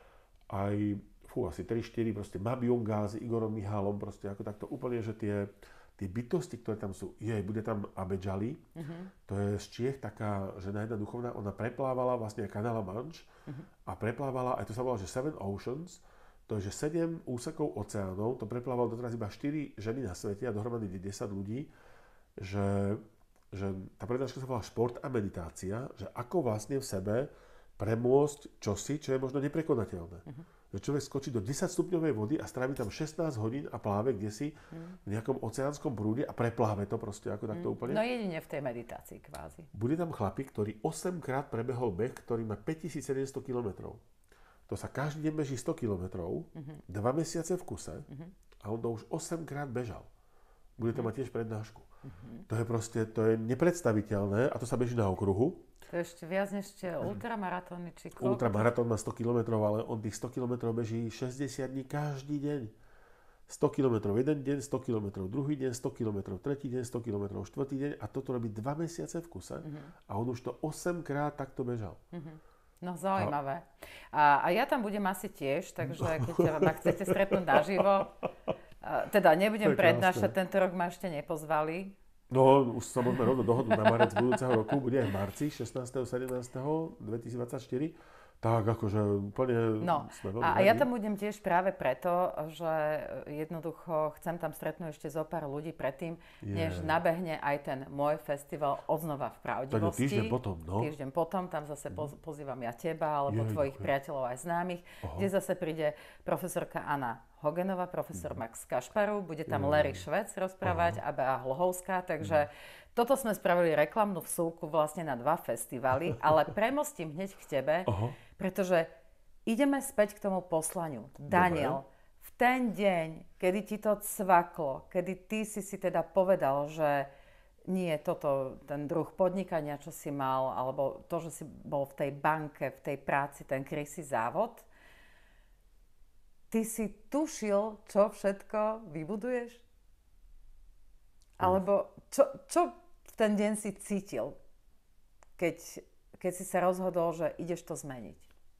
Aj, asi 3-4, proste Mabiunga s Igorom Mihálom, proste ako takto úplne, že tie bytosti, ktoré tam sú, bude tam Abedžali, to je z Čiech taká žena jedna duchovná, ona preplávala vlastne kanála Manč a preplávala, aj to sa volá, že Seven Oceans, to je, že 7 úsekov oceánov, to preplávalo doteraz iba 4 ženy na svete a dohromady 10 ľudí, že tá prednáška sa volá Šport a meditácia, že ako vlastne v sebe premôcť čosi, čo je možno neprekonateľné. Že človek skočí do 10 stupňovej vody a strávi tam 16 hodín a pláve kdesi v nejakom oceánskom prúde a prepláve to proste ako takto úplne. No jedine v tej meditácii kvázi. Bude tam chlapík, ktorý 8 krát prebehol beh, ktorý má 5700 km. To sa každý deň beží 100 km, 2 mesiace v kuse a on to už 8 krát bežal. Bude tam mať tiež prednášku. To je proste, to je nepredstaviteľné a to sa beží na okruhu. To je ešte viac než ultramaratóny či koľko? Ultramaratón má 100 km, ale on tých 100 km beží 60 dní každý deň. 100 km jeden deň, 100 km druhý deň, 100 km tretí deň, 100 km štvrtý deň a toto robí 2 mesiace v kuse a on už to 8 krát takto bežal. No zaujímavé. A ja tam budem asi tiež, takže keď ma chcete stretnúť naživo, teda nebudem prednášať, tento rok ma ešte nepozvali. No, už sa môžeme rovno dohodnúť na marec budúceho roku, bude aj v marci, 16. 17. 2024. Tak, akože úplne sme veľmi a ja tam budem tiež práve preto, že jednoducho chcem tam stretnúť ešte zo pár ľudí predtým, než nabehne aj ten môj festival Odznova v pravdivosti. Týždeň potom, no. Týždeň potom, tam zase pozývam ja teba, alebo tvojich priateľov aj známych, kde zase príde profesorka Anna Hogenová, profesor Max Kašparu, bude tam Larry Švec rozprávať a Bea Hlohovská, takže toto sme spravili reklamnú vsúku vlastne na 2 festivaly, ale premostím hneď k tebe, pretože ideme späť k tomu poslaniu. Daniel, v ten deň, kedy ti to cvaklo, kedy ty si teda povedal, že nie toto, ten druh podnikania, čo si mal, alebo to, že si bol v tej banke, v tej práci, ten krysý závod, ty si tušil, čo všetko vybuduješ? Alebo čo v ten deň si cítil, keď si sa rozhodol, že ideš to zmeniť?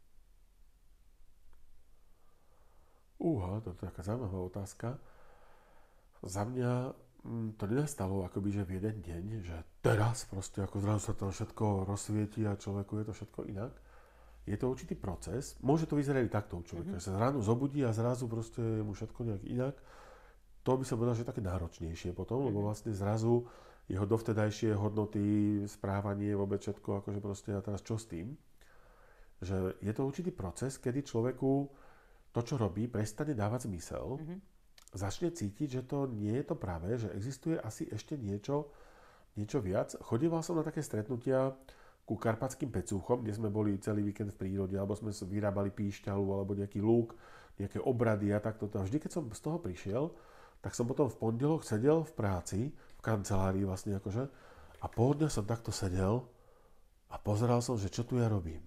To je taká zaujímavá otázka. Za mňa to nenastalo akoby, že v jeden deň, že teraz proste ako zrazu sa to všetko rozsvieti a človeku je to všetko inak. Je to určitý proces. Môže to vyzerať takto u človeka, že sa ráno zobudí a zrazu proste je mu všetko nejak inak. To by som povedal, že je také náročnejšie potom, lebo vlastne zrazu jeho dovtedajšie hodnoty, správanie, vôbec všetko, akože proste a teraz čo s tým? Že je to určitý proces, kedy človeku to, čo robí, prestane dávať zmysel. začne cítiť, že to nie je to pravé, že existuje asi ešte niečo viac. Chodieval som na také stretnutia ku karpatským pecúchom, kde sme boli celý víkend v prírode, alebo sme vyrábali píšťalu, alebo nejaký lúk, nejaké obrady a takto. A vždy, keď som z toho prišiel, tak som potom v pondelok sedel v práci, v kancelárii vlastne akože, a pol dňa som takto sedel a pozeral som, že čo tu ja robím.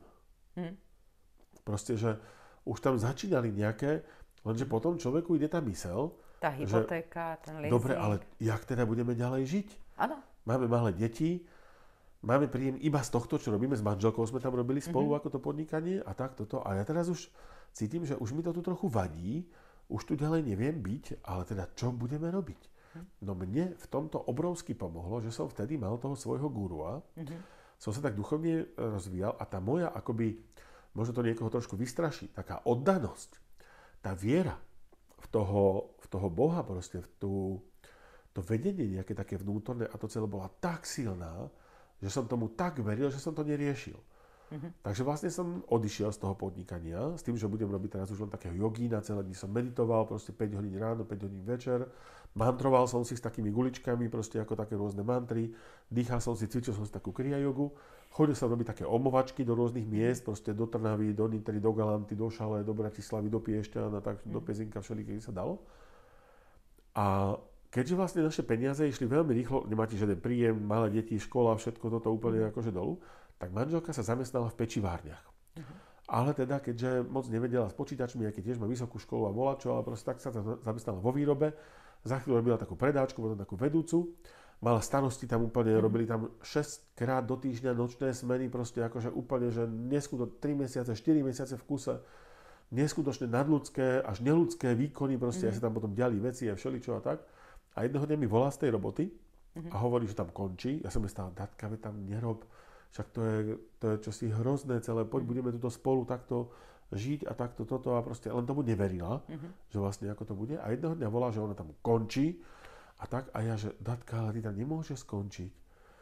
Proste, že už tam začínali nejaké, lenže potom človeku ide tá myseľ. Tá hypotéka, ten leasing. Dobre, ale jak teda budeme ďalej žiť? Áno. Máme malé deti, máme príjem iba z tohto, čo robíme s manželkou, sme tam robili spolu ako to podnikanie a tak toto. A ja teraz už cítim, že už mi to tu trochu vadí, už tu ďalej neviem byť, ale teda čo budeme robiť? No mne v tomto obrovsky pomohlo, že som vtedy mal toho svojho gurua, som sa tak duchovne rozvíjal a tá moja akoby, možno to niekoho trošku vystraší, taká oddanosť, tá viera v toho Boha proste, to vedenie nejaké také vnútorné a to celé bola tak silná, že som tomu tak veril, že som to neriešil. Takže vlastne som odišiel z toho podnikania s tým, že budem robiť teraz už len takého jogína, celé dní som meditoval, proste 5 hodín ráno, 5 hodín večer. Mantroval som si s takými guličkami, proste ako také rôzne mantry. Dýchal som si, cvičil som si takú kriya jogu. Chodil som robiť také omovačky do rôznych miest, proste do Trnavy, do Nitry, do Galanty, do Šale, do Bratislavy, do Piešťan a tak, do Pezinka, všelikedy sa dalo. A keďže vlastne naše peniaze išli veľmi rýchlo, nemáte žiaden príjem, malé deti, škola, všetko toto úplne akože dolu, tak manželka sa zamestnala v pečivárniach. Ale teda, keďže moc nevedela s počítačmi, aj keď tiež má vysokú školu a volačo, ale proste tak sa zamestnala vo výrobe, za chvíľu robila takú predáčku, potom takú vedúcu, mala starosti tam úplne, robili tam 6 krát do týždňa nočné smeny, proste akože úplne, že neskutočné 3 mesiace, 4 mesiace v kuse, neskutočné nadľudské až neľudské výkony, proste aj sa tam potom diali veci a všeličo a tak. A jedného dňa mi volá z tej roboty a hovorí, že tam končí. Ja som mi stále, Datka, tam nerob, však to je čosi hrozné celé, poď budeme tuto spolu takto žiť a takto toto a proste len tomu neverila, že vlastne ako to bude. A jedného dňa volá, že ona tam končí a tak a ja, že Datka, ale ty tam nemôžeš skončiť.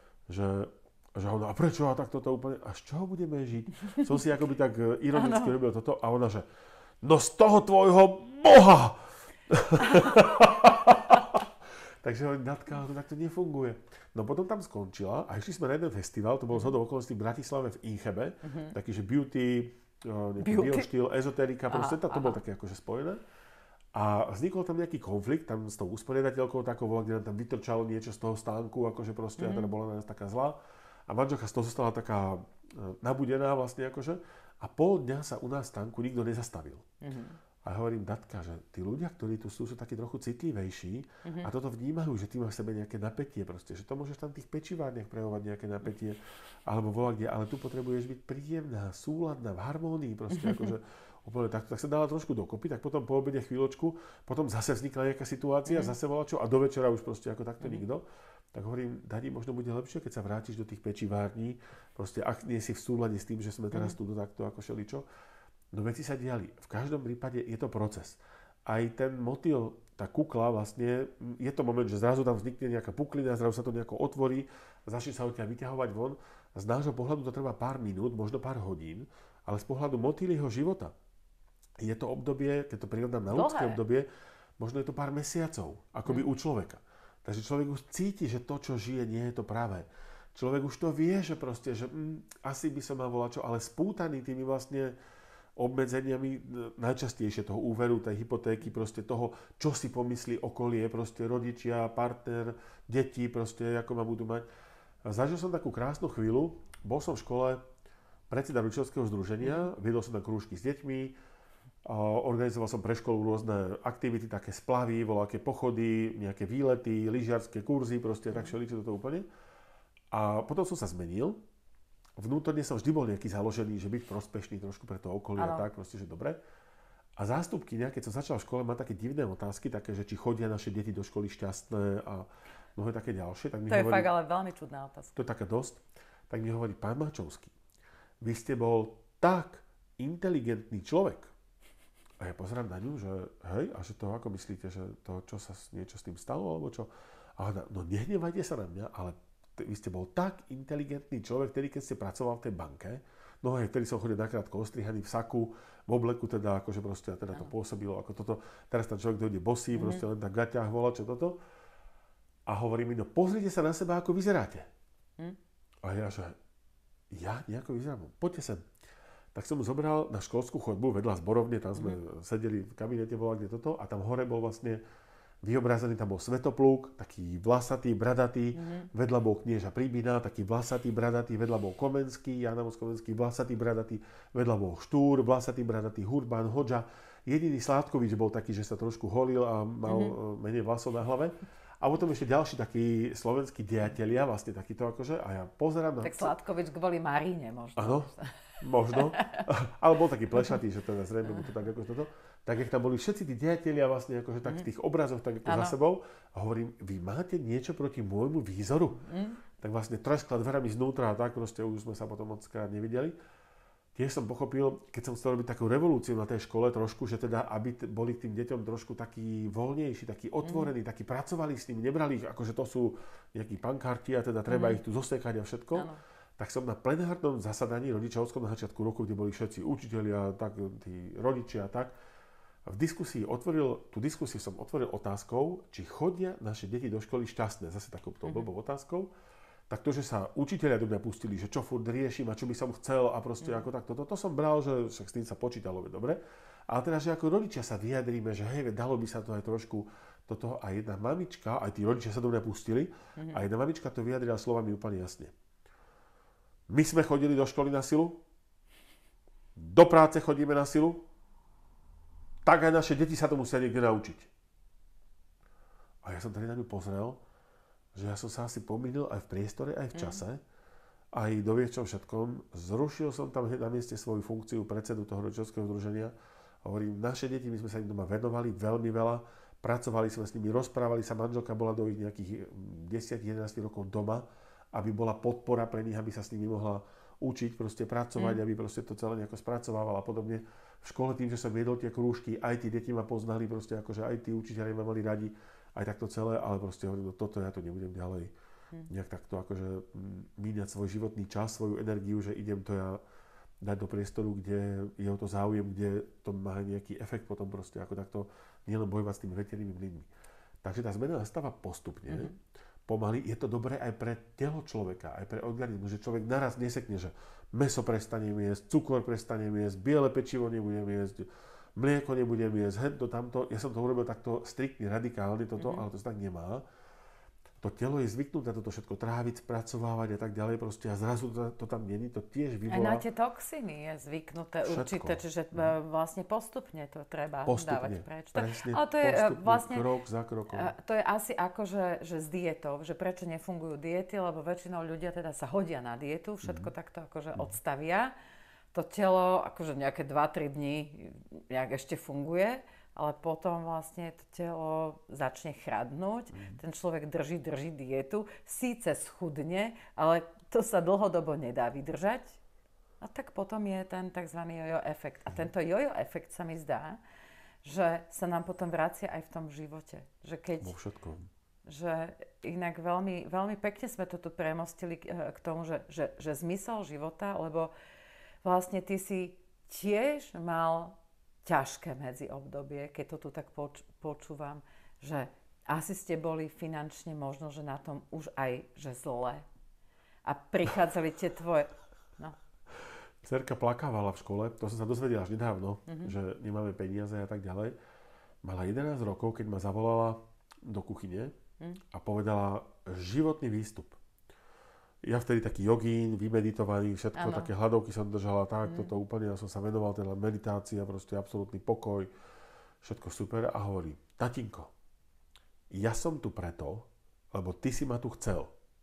Že ona, a prečo? A tak toto úplne, a z čoho budeme žiť? Som si akoby tak ironicky robil toto a ona, že no z toho tvojho Boha! Takže hovorím, Datka, to takto nefunguje. No potom tam skončila a išli sme na jeden festival, to bolo zhodou okolností v Bratislave v Inchebe, taký, že beauty, nejaký bioštýl, ezoterika, proste to bolo také akože spojené. A vznikol tam nejaký konflikt, tam s tou usporiadateľkou takou, kde nám tam vytrčalo niečo z toho stánku, akože proste, a teda bola na nás taká zlá. A manželka z toho zostala taká nabudená vlastne akože. A pol dňa sa u nás v stánku nikto nezastavil. A hovorím, Datka, že tí ľudia, ktorí tu sú takí trochu citlivejší a toto vnímajú, že ty máš v sebe nejaké napätie proste, že to môžeš tam v tých pečivárniach prejavovať nejaké napätie alebo volať kde, ale tu potrebuješ byť príjemná, súladná, v harmónii proste, akože úplne takto. Tak sa dala trošku dokopy, tak potom po obede chvíľočku, potom zase vznikla nejaká situácia, zase volačo a do večera už proste ako takto nikto. Tak hovorím, Dani, možno bude lepšie, keď sa vrátiš do tých pečivární, proste ak nie si v súlade s tým, že sme teraz tu takto ako šeličo. No veci sa diali. V každom prípade je to proces. Aj ten motýl, tá kukla vlastne, je to moment, že zrazu tam vznikne nejaká puklina, zrazu sa to nejako otvorí, začne sa od ťa vyťahovať von. Z nášho pohľadu to trvá pár minút, možno pár hodín, ale z pohľadu motýliho života je to obdobie, keď to prirovnám na ľudské obdobie, možno je to pár mesiacov, akoby u človeka. Takže človek už cíti, že to, čo žije, nie je to pravé. Človek už to vie, že proste, že asi by som mal volať čo, ale spútaný tými vlastne obmedzeniami najčastejšie toho úveru, tej hypotéky, proste toho, čo si pomyslí okolie, proste rodičia, partner, deti, proste, ako ma budú mať. A zažil som takú krásnu chvíľu, bol som v škole predseda rodičovského združenia, viedol som tam krúžky s deťmi, organizoval som pre školu rôzne aktivity, také splavy, voľaké pochody, nejaké výlety, lyžiarske kurzy, proste tak všeličo toto úplne. A potom som sa zmenil. Vnútorne som vždy bol nejaký založený, že byť prospešný trošku pre to okolie a tak, proste, že dobre. A zástupkyňa, keď som začal v škole, má také divné otázky, také, že či chodia naše deti do školy šťastné a mnohé také ďalšie. Tak mi to je fakt ale veľmi čudná otázka. To je taká dosť. Tak mi hovorí, pán Mačovský, vy ste bol tak inteligentný človek. A ja pozerám na ňu, že hej, a že to ako myslíte, že to, čo sa niečo s tým stalo, alebo čo? A ona, no nehnevajte sa na mňa, ale vy ste bol tak inteligentný človek, ktorý keď ste pracoval v tej banke, No hej, vtedy som chodil nakrátko ostrihaný v saku, v obleku teda, akože proste, a teda to pôsobilo ako toto. Teraz tam človek dojde bosý, proste len tak v gaťách volá, čo toto. A hovorí mi, no pozrite sa na seba, ako vyzeráte. A ja, že ja nejako vyzerám, poďte sem. Tak som mu zobral na školskú chodbu vedľa zborovne, tam sme sedeli v kabinete, volá, kde toto, a tam hore bol vlastne vyobrazený, tam bol Svetopluk, taký vlasatý, bradatý, vedľa bol knieža Príbina, taký vlasatý, bradatý, vedľa bol Komenský, Ján Amos Komenský, vlasatý, bradatý, vedľa bol Štúr, vlasatý, bradatý, Hurban, Hodža. Jediný Sládkovič bol taký, že sa trošku holil a mal menej vlasov na hlave. A potom ešte ďalší takí slovenskí dejatelia, vlastne takýto akože, a ja pozerám na... Tak Sládkovič kvôli Maríne možno. Áno, možno. Ale bol taký plešatý, že teda zrejme mu to tak ako toto. Tak jak tam boli všetci tí dejatelia vlastne akože tak v tých obrazoch tak ako za sebou. A hovorím, vy máte niečo proti môjmu výzoru? Tak vlastne treskla dverami znútra a tak proste už sme sa potom mockrát nevideli. Tiež som pochopil, keď som chcel robiť takú revolúciu na tej škole trošku, že teda, aby boli k tým deťom trošku takí voľnejší, takí otvorení, takí pracovali s nimi, nebrali ich, akože to sú nejakí pankarti a teda treba ich tu zosekať a všetko. Tak som na plenárnom zasadaní rodičovskom na začiatku roku, kde boli všetci učitelia, tak tí rodičia a tak, tú diskusiu som otvoril otázkou, či chodia naše deti do školy šťastné, zase takouto blbou otázkou. Tak to, že sa učitelia do mňa pustili, že čo furt riešim a čo by som chcel a proste ako tak toto, to som bral, že však s tým sa počítalo, dobre. Ale teda, že ako rodičia sa vyjadríme, že hej, dalo by sa to aj trošku toto, a jedna mamička, aj tí rodičia sa do mňa pustili, a jedna mamička to vyjadrila slovami úplne jasne. My sme chodili do školy na silu, do práce chodíme na silu, tak aj naše deti sa to musia niekde naučiť. A ja som tady na ňu pozrel, že ja som sa asi pomýlil aj v priestore, aj v čase, aj do viečom všetkom. Zrušil som tam na mieste svoju funkciu predsedu toho rodičovského združenia. Hovorím, naše deti, my sme sa im doma venovali veľmi veľa, pracovali sme s nimi, rozprávali sa, manželka bola do ich nejakých 10-11 rokov doma, aby bola podpora pre nich, aby sa s nimi mohla učiť, proste pracovať, aby proste to celé nejako spracovávala a podobne. V škole tým, že som viedol tie krúžky, aj tí deti ma poznali, proste akože aj tí učiteľi ma mali radi, aj takto celé, ale proste hovorím, no toto ja to nebudem ďalej nejak takto akože míňať svoj životný čas, svoju energiu, že idem to ja dať do priestoru, kde je o to záujem, kde to má nejaký efekt potom proste, ako takto nielen bojovať s tými veternými mlynmi. Takže tá zmena nastáva postupne, pomaly, je to dobré aj pre telo človeka, aj pre organizmus, že človek naraz nesekne, že mäso prestanem jesť, cukor prestanem jesť, biele pečivo nebudem jesť, mlieko nebudem jesť, hento, tamto. Ja som to urobil takto striktne, radikálne toto, ale to sa tak nemá. To telo je zvyknuté toto všetko tráviť, spracovávať a tak ďalej proste a zrazu to tam není, to tiež vyvolá... Aj na tie toxiny je zvyknuté všetko. Určite, čiže vlastne postupne to treba dávať preč. Presne, ale to je vlastne krok za krokom. To je asi ako, že s dietou, že prečo nefungujú diety, lebo väčšinou ľudia teda sa hodia na dietu, všetko takto akože odstavia. To telo akože nejaké 2-3 dní nejak ešte funguje, ale potom vlastne to telo začne chradnúť, ten človek drží dietu, síce schudne, ale to sa dlhodobo nedá vydržať. A tak potom je ten tzv. Jojo efekt. A tento jojo efekt sa mi zdá, že sa nám potom vracia aj v tom živote. Že keď, vo všetkom. Že inak veľmi, veľmi pekne sme to tu premostili k tomu, že zmysel života, lebo vlastne ty si tiež mal ťažké medziobdobie, keď to tu tak počúvam, že asi ste boli finančne možno, že na tom už aj, že zle. A prichádzali tie tvoje... No. Dcerka plakávala v škole, to som sa dozvedel až nedávno, že nemáme peniaze a tak ďalej. Mala 11 rokov, keď ma zavolala do kuchyne a povedala životný výstup. Ja vtedy taký jogín, vymeditovaný, všetko, také hladovky som držala, tak, toto úplne, ja som sa venoval, teda meditácia, proste absolútny pokoj, všetko super a hovorí, tatinko, ja som tu preto, lebo ty si ma tu chcel.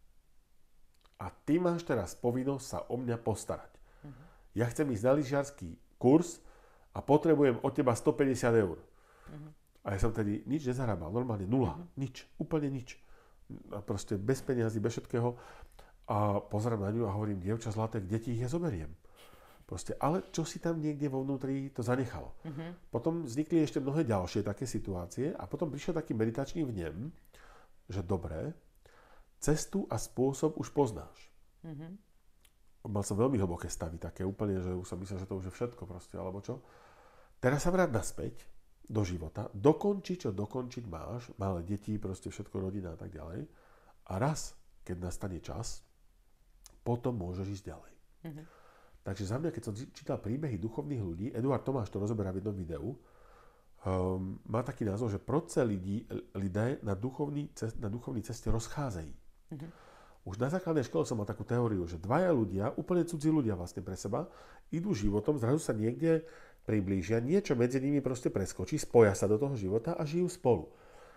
A ty máš teraz povinnosť sa o mňa postarať. Ja chcem ísť na lyžiarsky kurz a potrebujem od teba 150 eur. A ja som tedy nič nezarábal, normálne nula, nič, úplne nič. A proste bez peniazy, bez všetkého. A pozerám na ňu a hovorím, dievča zlaté, kde ti ich ja zoberiem? Proste, ale čo si tam niekde vo vnútri to zanechalo. Potom vznikli ešte mnohé ďalšie také situácie a potom prišiel taký meditačný vnem, že dobre, cestu a spôsob už poznáš. mal som veľmi hlboké stavy, také úplne, že už som myslel, že to už je všetko proste, alebo čo. Teraz sa vráť naspäť do života, dokonči, čo dokončiť máš, malé deti, proste všetko, rodina a tak ďalej. A raz, keď nastane čas, potom môžeš ísť ďalej. Takže za mňa, keď som čítal príbehy duchovných ľudí, Eduard Tomáš to rozoberá v jednom videu, má taký názov, že proč se lidé na duchovní ceste rozcházejí. Už na základnej škole som mal takú teóriu, že dvaja ľudia, úplne cudzí ľudia vlastne pre seba, idú životom, zrazu sa niekde priblížia, niečo medzi nimi proste preskočí, spoja sa do toho života a žijú spolu.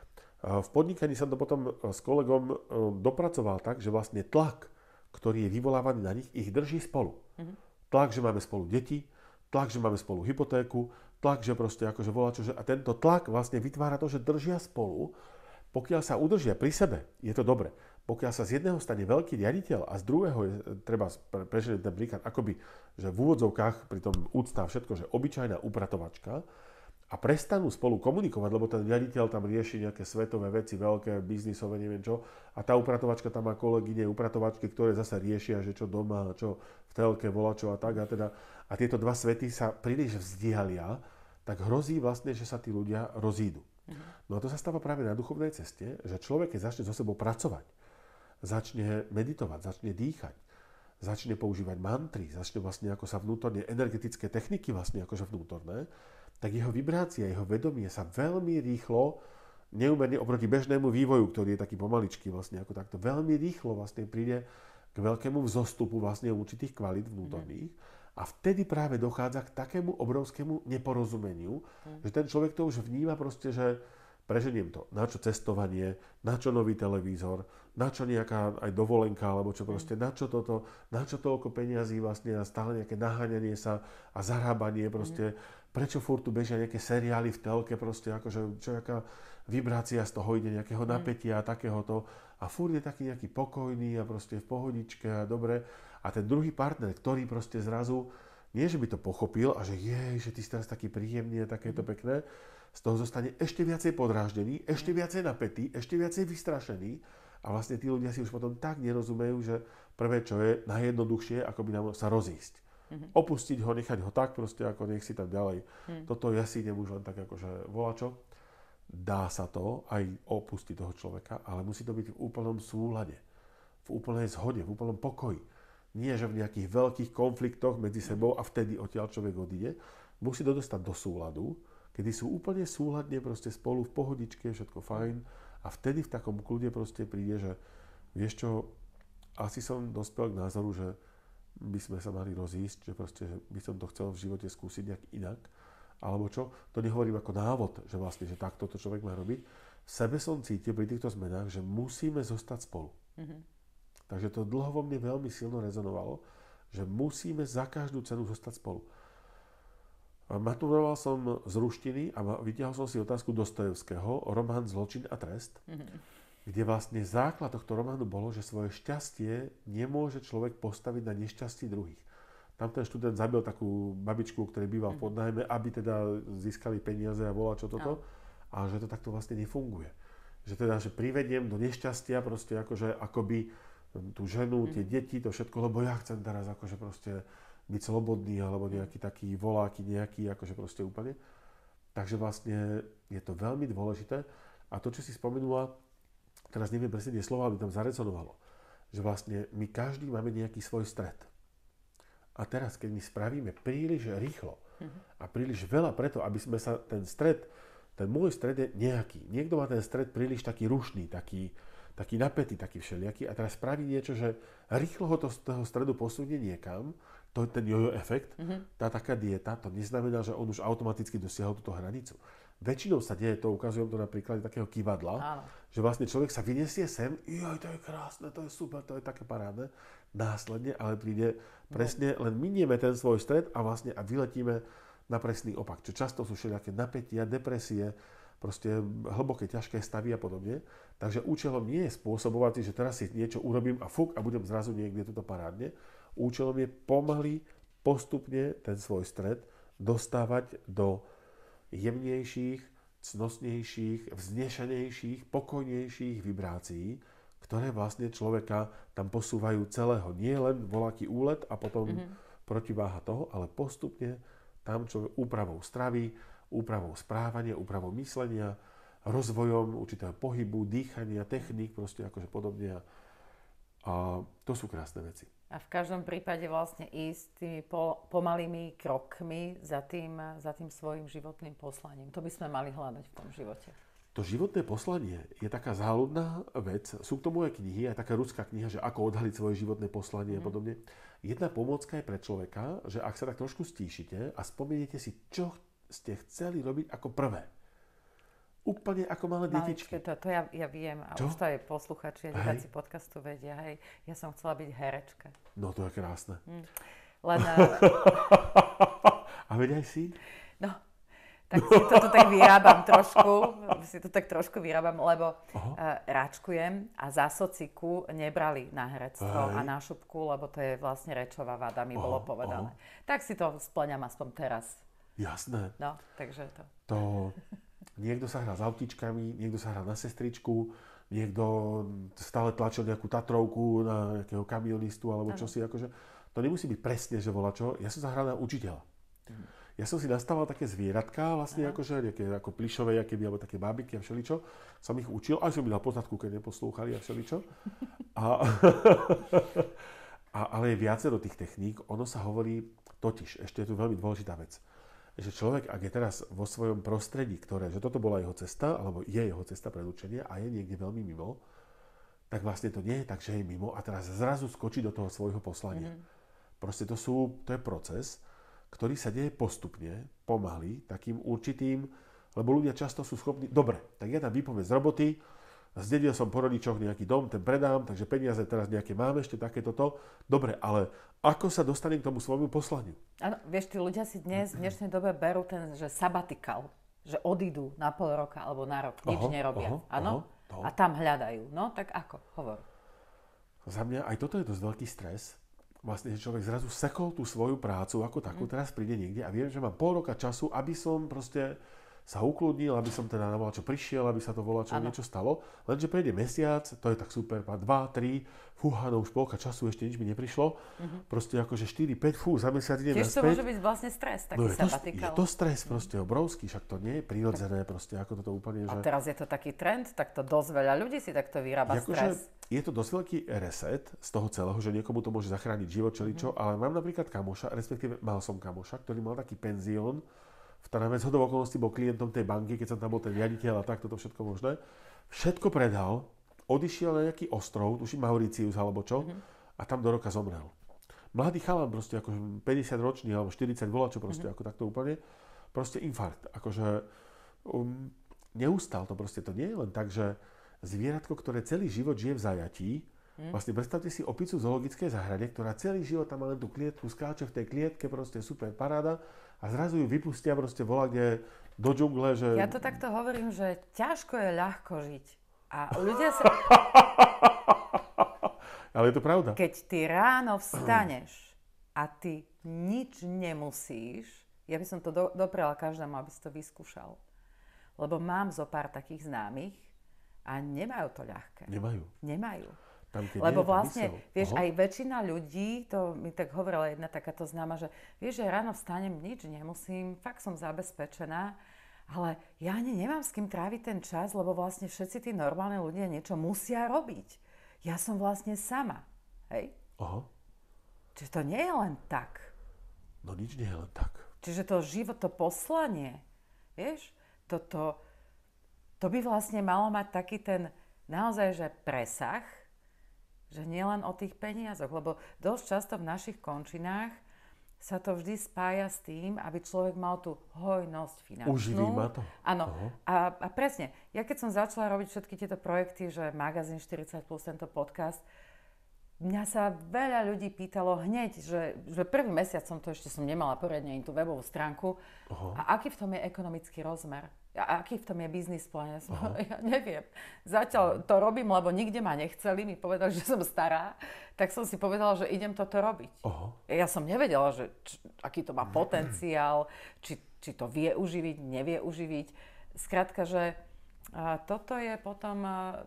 V podnikaní som to potom s kolegom dopracoval tak, že vlastne tlak, ktorý je vyvolávaný na nich, ich drží spolu. Tlak, že máme spolu deti, tlak, že máme spolu hypotéku, tlak, že proste akože voláčo, že a tento tlak vlastne vytvára to, že držia spolu. Pokiaľ sa udržia pri sebe, je to dobre. Pokiaľ sa z jedného stane veľký riaditeľ a z druhého je, treba prežiť ten príklad, akoby, že v úvodzovkách pri tom úcta všetko, že obyčajná upratovačka a prestanú spolu komunikovať, lebo ten riaditeľ tam rieši nejaké svetové veci, veľké, biznisové, neviem čo, a tá upratovačka tam má kolegyne, upratovačky, ktoré zase riešia, že čo doma, čo v telke, volačo a tak a teda. A tieto dva svety sa príliš vzdialia, tak hrozí vlastne, že sa tí ľudia rozídu. No a to sa stáva práve na duchovnej ceste, že človek, keď začne so sebou pracovať, začne meditovať, začne dýchať, začne používať mantry, začne vlastne ako sa vnútorne energetické techniky vlastne akože vnútorné, tak jeho vibrácia, jeho vedomie sa veľmi rýchlo, neúmerne oproti bežnému vývoju, ktorý je taký pomaličký vlastne ako takto, veľmi rýchlo vlastne príde k veľkému vzostupu vlastne určitých kvalít vnútorných. A vtedy práve dochádza k takému obrovskému neporozumeniu, že ten človek to už vníma proste, že preženiem to, na čo cestovanie, na čo nový televízor, na čo nejaká aj dovolenka, alebo čo proste, na čo toto, na čo toľko peňazí vlastne a stále nejaké naháňanie sa a zarábanie proste, prečo furt tu bežia nejaké seriály v telke proste, akože čo jaká vibrácia z toho ide, nejakého napätia a takéhoto a furt je taký nejaký pokojný a proste v pohodičke a dobre. A ten druhý partner, ktorý proste zrazu, nie že by to pochopil a že že ty si teraz taký príjemný a takéto pekné, z toho zostane ešte viacej podráždený, ešte viacej napätý, ešte viacej vystrašený a vlastne tí ľudia si už potom tak nerozumejú, že prvé, čo je najjednoduchšie, ako by nám sa rozísť. Opustiť ho, nechať ho tak proste, ako nech si tam ďalej. Toto ja si idem už len tak akože volačo. Dá sa to aj opustiť toho človeka, ale musí to byť v úplnom súlade, v úplnej zhode, v úplnom pokoji. Nie, že v nejakých veľkých konfliktoch medzi sebou a vtedy odtiaľ človek odíde. Musí to dostať do súladu, kedy sú úplne súladne proste spolu v pohodičke, všetko fajn a vtedy v takom kľude proste príde, že vieš čo, asi som dospel k názoru, že by sme sa mali rozísť, že proste by som to chcel v živote skúsiť nejak inak, alebo čo, to nehovorím ako návod, že vlastne, že takto to človek má robiť. V sebe som cítil pri týchto zmenách, že musíme zostať spolu. Takže to dlho vo mne veľmi silno rezonovalo, že musíme za každú cenu zostať spolu. Maturoval som z ruštiny a vytiahol som si otázku Dostojevského, román Zločin a trest, kde vlastne základ tohto románu bolo, že svoje šťastie nemôže človek postaviť na nešťastí druhých. Tam ten študent zabil takú babičku, ktorý býval v podnájme, aby teda získali peniaze a volá čo toto, a že to takto vlastne nefunguje. Že teda, že privediem do nešťastia proste akože akoby tú ženu, tie deti, to všetko, lebo ja chcem teraz akože proste byť slobodný, alebo nejaký taký voláky nejaký, akože proste úplne. Takže vlastne je to veľmi dôležité. A to, čo si spomenula, teraz neviem presne tie slova, aby tam zarezonovalo, že vlastne my každý máme nejaký svoj stred. A teraz, keď my spravíme príliš rýchlo a príliš veľa preto, aby sme sa ten stred, ten môj stred je nejaký. Niekto má ten stred príliš taký rušný, taký napätý, taký všelijaký a teraz spraví niečo, že rýchlo ho to z toho stredu posunie niekam, to je ten jojo efekt, tá taká dieta, to neznamená, že on už automaticky dosiahol túto hranicu. Väčšinou sa deje, to ukazujem to na príklade takého kývadla, že vlastne človek sa vyniesie sem, to je krásne, to je super, to je také parádne, následne, ale príde presne, len minieme ten svoj stred a vlastne a vyletíme na presný opak, čo často sú všelijaké napätia, depresie, proste hlboké, ťažké stavy a podobne. Takže účelom nie je spôsobovať si, že teraz si niečo urobím a a budem zrazu niekde toto parádne. Účelom je pomaly, postupne ten svoj stred dostávať do jemnejších, cnostnejších, vznešenejších, pokojnejších vibrácií, ktoré vlastne človeka tam posúvajú celého. Nie len voľaký úlet a potom protiváha toho, ale postupne tam človek úpravou stravy, úpravou správania, úpravou myslenia, rozvojom určitého pohybu, dýchania, techník, proste akože podobne. A to sú krásne veci. A v každom prípade vlastne ísť tými pomalými krokmi za tým svojim životným poslaním. To by sme mali hľadať v tom živote. To životné poslanie je taká záľudná vec. Sú k tomu aj knihy, aj taká ruská kniha, že ako odhaliť svoje životné poslanie a podobne. Jedna pomôcka je pre človeka, že ak sa tak trošku stíšite a spomeniete si, čo ste chceli robiť ako prvé. Úplne ako malé detičky. To ja viem. A čo? Už to aj posluchači a diváci podcastu vedia. Hej, ja som chcela byť herečka. No to je krásne. Len... A veď aj si? No, tak si toto tak vyrábam trošku. Lebo ráčkujem a za sociku nebrali na herectvo a na šupku, lebo to je vlastne rečová vada, mi bolo povedané. Tak si to spĺňam aspoň teraz. Jasné. No, takže to. Niekto sa hrá s autičkami, niekto sa hrá na sestričku, niekto stále tlačil nejakú Tatrovku na nejakého kamionistu alebo čosi. Akože. To nemusí byť presne, že volačo. Ja som sa hral na učiteľa. Ja som si nastával také zvieratka, vlastne akože nejaké ako plišové, alebo také bábiky a všeličo. Som ich učil, aj som mi dal poznatku, keď neposlúchali a všeličo. Ale je viacero tých techník. Ono sa hovorí, totiž, ešte je tu veľmi dôležitá vec, že človek, ak je teraz vo svojom prostredí, že toto bola jeho cesta, alebo je jeho cesta pre učenie a je niekde veľmi mimo, tak vlastne to nie je tak, že je mimo a teraz zrazu skočí do toho svojho poslania. Proste to je proces, ktorý sa deje postupne, pomaly, takým určitým, lebo ľudia často sú schopní, dobre, tak ja tam vypoviem z roboty, zdedil som po rodičoch nejaký dom, ten predám, takže peniaze teraz nejaké mám ešte, takéto to. Dobre, ale ako sa dostanem k tomu svojmu poslaniu? Áno, vieš, tí ľudia si v dnešnej dobe berú ten, že sabatikal, že odídu na pol roka alebo na rok, nič nerobia. Áno? A tam hľadajú. No, tak ako? Hovor. Za mňa aj toto je dosť veľký stres. Vlastne, že človek zrazu sekol tú svoju prácu ako takú, teraz príde niekde a viem, že mám pol roka času, aby som proste sa ukludnil, aby som teda na čo prišiel, aby sa to niečo stalo. Lenže prejde mesiac, to je tak super, 2, 3, fúha, no už polka času, ešte nič mi neprišlo. Proste akože 4, 5, za mesiac idem naspäť. Tiež to môže byť vlastne stres, taký sabatikál. Je to stres proste obrovský, však to nie je prirodzené proste, ako toto úplne, že... A teraz je to taký trend, tak to dosť veľa ľudí si takto vyrába stres. Je to dosť veľký reset z toho celého, že niekomu to môže zachrániť život, čeličo, ale mám napríklad kamoša, respektíve mal som kamoša, ktorý mal taký penzión, v ktorom zhodou okolností bol klientom tej banky, keď som tam bol ten riaditeľ a tak, toto všetko možné. Všetko predal, odišiel na nejaký ostrov, tuším Mauritius alebo čo, a tam do roka zomrel. Mladý chalan, proste akože 50 ročný alebo 40 volačo, proste ako takto úplne, proste infarkt. Akože neustal to proste, to nie je len tak, že zvieratko, ktoré celý život žije v zajatí, vlastne predstavte si opicu v zoologickej záhrade, ktorá celý život tam má len tú klietku, skáče v tej klietke, proste super paráda a zrazu ju vypustia proste volakde do džungle, že... Ja to takto hovorím, že ťažko je ľahko žiť. A ľudia sa... Ale je to pravda. Keď ty ráno vstaneš a ty nič nemusíš, ja by som to doprela každému, aby si to vyskúšal. Lebo mám zo pár takých známych, a nemajú to ľahké. Nemajú. Lebo vlastne, vieš, aj väčšina ľudí, to mi tak hovorila jedna takáto známa, že vieš, že ráno vstanem, nič nemusím, fakt som zabezpečená, ale ja ani nemám s kým tráviť ten čas, lebo vlastne všetci tí normálni ľudia niečo musia robiť. Ja som vlastne sama. Hej? Čiže to nie je len tak. No nič nie je len tak. Čiže to život, to poslanie, vieš, to by vlastne malo mať taký ten naozaj, že presah, že nielen o tých peniazoch, lebo dosť často v našich končinách sa to vždy spája s tým, aby človek mal tú hojnosť finančnú. Uživí ma to. Áno. A presne, ja keď som začala robiť všetky tieto projekty, že magazín 40+, tento podcast, mňa sa veľa ľudí pýtalo hneď, že prvý mesiac som nemala poriadne tú webovú stránku. A aký v tom je ekonomický rozmer? A aký v tom je biznis plán? Ja neviem. Zatiaľ to robím, lebo nikde ma nechceli. Mi povedali, že som stará. Tak som si povedala, že idem toto robiť. Ja som nevedela, že aký to má potenciál, či to vie uživiť, nevie uživiť. Skrátka, že toto je potom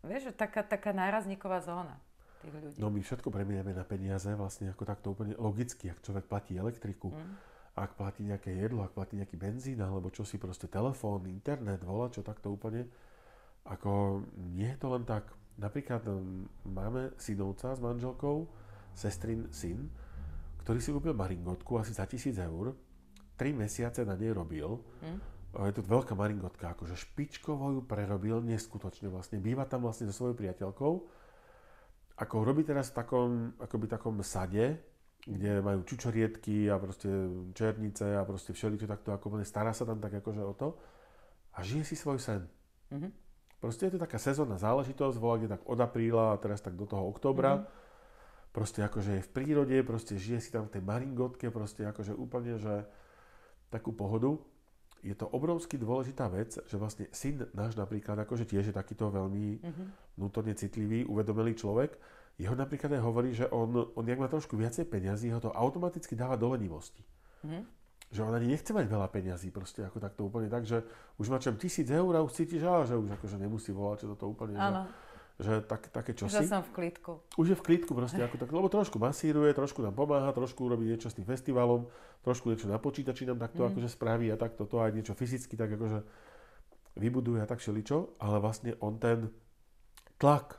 vieš, taká nárazníková zóna tých ľudí. No my všetko premiňame na peniaze, vlastne ako takto úplne logicky, ak človek platí elektriku, ak platí nejaké jedlo, ak platí nejaký benzín, alebo čo si proste telefón, internet, volá, čo takto úplne, ako nie je to len tak. Napríklad máme synovca s manželkou, sestrin syn, ktorý si kúpil maringotku asi za 1,000 eur, 3 mesiace na nej robil. Je to veľká maringotka, akože špičkovo ju prerobil neskutočne vlastne. Býva tam vlastne so svojou priateľkou. Ako robí teraz v takom sade, kde majú čučoriedky a proste černice a proste všeličo takto, ako stará sa tam tak akože o to a žije si svoj sen. Proste je to taká sezónna záležitosť, volá kde tak od apríla a teraz tak do toho októbra. Proste akože je v prírode, proste žije si tam v tej maringotke, proste akože úplne, že takú pohodu. Je to obrovsky dôležitá vec, že vlastne syn náš napríklad, akože tiež je takýto veľmi vnútorne citlivý, uvedomelý človek. Jeho napríklad aj hovorí, že on jak má trošku viacej peňazí, ho to automaticky dáva do lenivosti. Že on ani nechce mať veľa peňazí, proste ako takto úplne tak, že už má čem 1,000 eur a už cíti, že už akože nemusí volať, že toto úplne, že také čosi. Že som v klídku. Už je v klídku proste ako tak, lebo trošku masíruje, trošku nám pomáha, trošku robí niečo s tým festivalom, trošku niečo na počítači nám takto akože spraví a takto to aj niečo fyzicky tak akože vybuduje a tak všeličo, ale vlastne on ten tlak.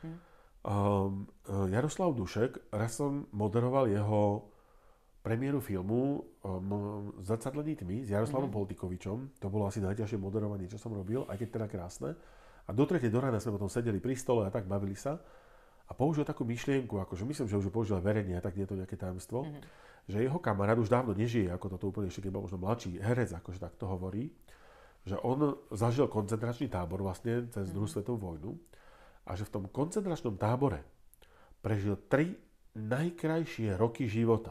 Jaroslav Dušek, raz som moderoval jeho premiéru filmu Zrcadlení tmy s Jaroslavom Poltikovičom. To bolo asi najťažšie moderovanie, čo som robil, aj keď teda krásne. A do 3. do rána sme potom sedeli pri stole a tak bavili sa. A použil takú myšlienku, akože myslím, že už ju použil verejne, a tak nie je to nejaké tajomstvo, že jeho kamarát už dávno nežije, ako toto úplne ešte, keď bol možno mladší herec, akože tak to hovorí, že on zažil koncentračný tábor vlastne cez druhú svetovú vojnu a že v tom koncentračnom tábore prežil 3 najkrajšie roky života.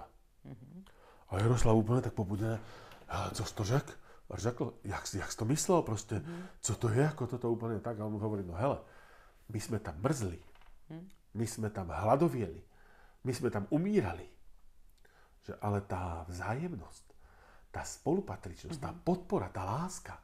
A Jaroslav úplne tak pobudené, co to řek? A řekl, jak si to myslel proste, co to je, ako toto úplne tak. A on mu hovorí, no hele, my sme tam mrzli, my sme tam hladovieli, my sme tam umírali. Že, ale tá vzájemnosť, tá spolupatričnosť, tá podpora, tá láska,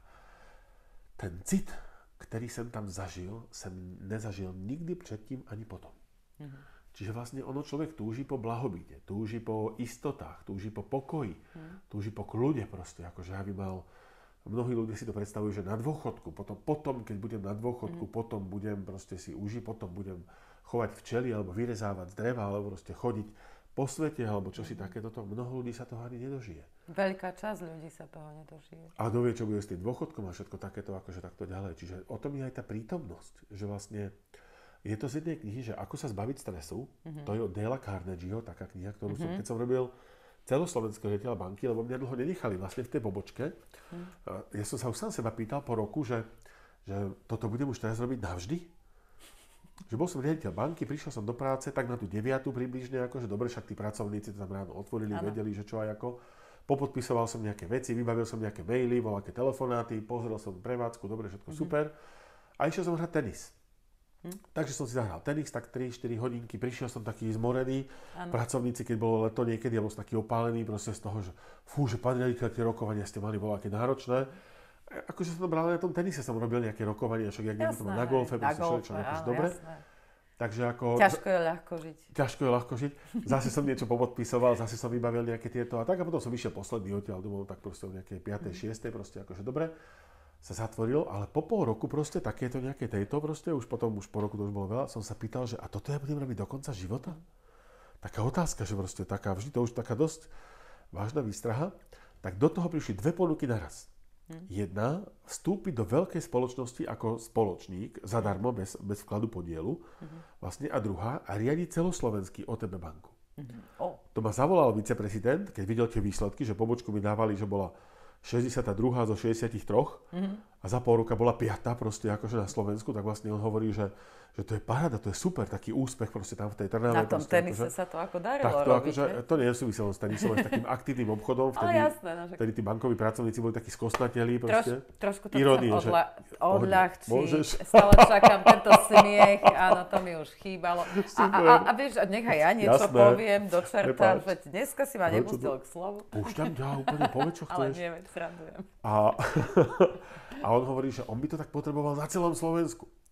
ten cit, ktorý som tam zažil, som nezažil nikdy predtým ani potom. Čiže vlastne ono človek túži po blahobite, túži po istotách, túži po pokoji, túži po kľude proste, akože aby mal, mnohí ľudia si to predstavujú, že na dôchodku, potom keď budem na dôchodku, potom budem proste si užiť, potom budem chovať včely, alebo vyrezávať z dreva, alebo proste chodiť po svete, alebo čo si takéto, mnoho ľudí sa toho ani nedožije. Veľká časť ľudí sa toho nedožije. A dovie, čo bude s tým dôchodkom a všetko takéto, akože takto ďalej. Čiže o tom je aj tá prítomnosť, že vlastne je to z jednej knihy, že ako sa zbaviť stresu, to je od Dale'a Carnegieho, taká kniha, ktorú som, keď som robil celoslovenského riaditeľa banky, lebo mňa dlho nenechali vlastne v tej pobočke. Ja som sa už sám seba pýtal po roku, že toto budem už teraz robiť navždy. Že bol som riaditeľ banky, prišiel som do práce, tak na tú 9 približne, akože dobre, však tí pracovníci to tam ráno otvorili, vedeli, že čo aj ako. Popodpisoval som nejaké veci, vybavil som nejaké maily, voľaké telefonáty, pozrel som prevádzku, dobre, všetko super. A išiel som hrať tenis. Takže som si zahral tenis, tak 3-4 hodinky, prišiel som taký zmorený. Pracovníci, keď bolo leto niekedy, ja bol som taký opálený proste z toho, že že pán riaditeľ, tie rokovania ste mali voľaké náročné. Akože som to bral na tom tenise, som robil nejaké rokovania, však jak niekto to má na golfe, proste všetko akože dobre. Takže ako... Ťažko je ľahko žiť. Zase som niečo popodpisoval, zase som vybavil nejaké tieto a tak a potom som išiel posledný odtiaľ domov, tak proste o nejakej 5. 6. proste akože dobre. Sa zatvoril, ale po pol roku proste takéto nejaké tejto proste, už po roku to už bolo veľa, som sa pýtal, že a toto ja budem robiť do konca života? Taká otázka, že proste taká, vždy to už taká dosť vážna výstraha. Tak do toho prišli 2 ponuky naraz. Jedna, vstúpiť do veľkej spoločnosti ako spoločník, zadarmo, bez vkladu podielu, vlastne, a druhá, a riadiť celoslovenský OTB banku. To ma zavolal viceprezident, keď videl tie výsledky, že pobočku mi dávali, že bola 62. zo 63 a za pol roka bola 5. proste akože na Slovensku, tak vlastne on hovorí, že to je paráda, to je super, taký úspech proste tam v tej Trnave. Na tom tenise sa to ako darilo tak to robiť. Akože, to nie je súviselo s tenisom, s takým aktívnym obchodom, vtedy tí bankoví pracovníci boli takí skosnateli proste. Trošku to ironie, chcem odľahčiť. Stále čakám tento smiech, áno, to mi už chýbalo. A vieš, nechaj ja niečo poviem do čerta, že dneska si ma nepustil k slovu. Púšťam ťa úplne, povedz, čo chceš. Ale nie, srandujem. A on hovorí, že on by to tak potreboval na celom Slovensku.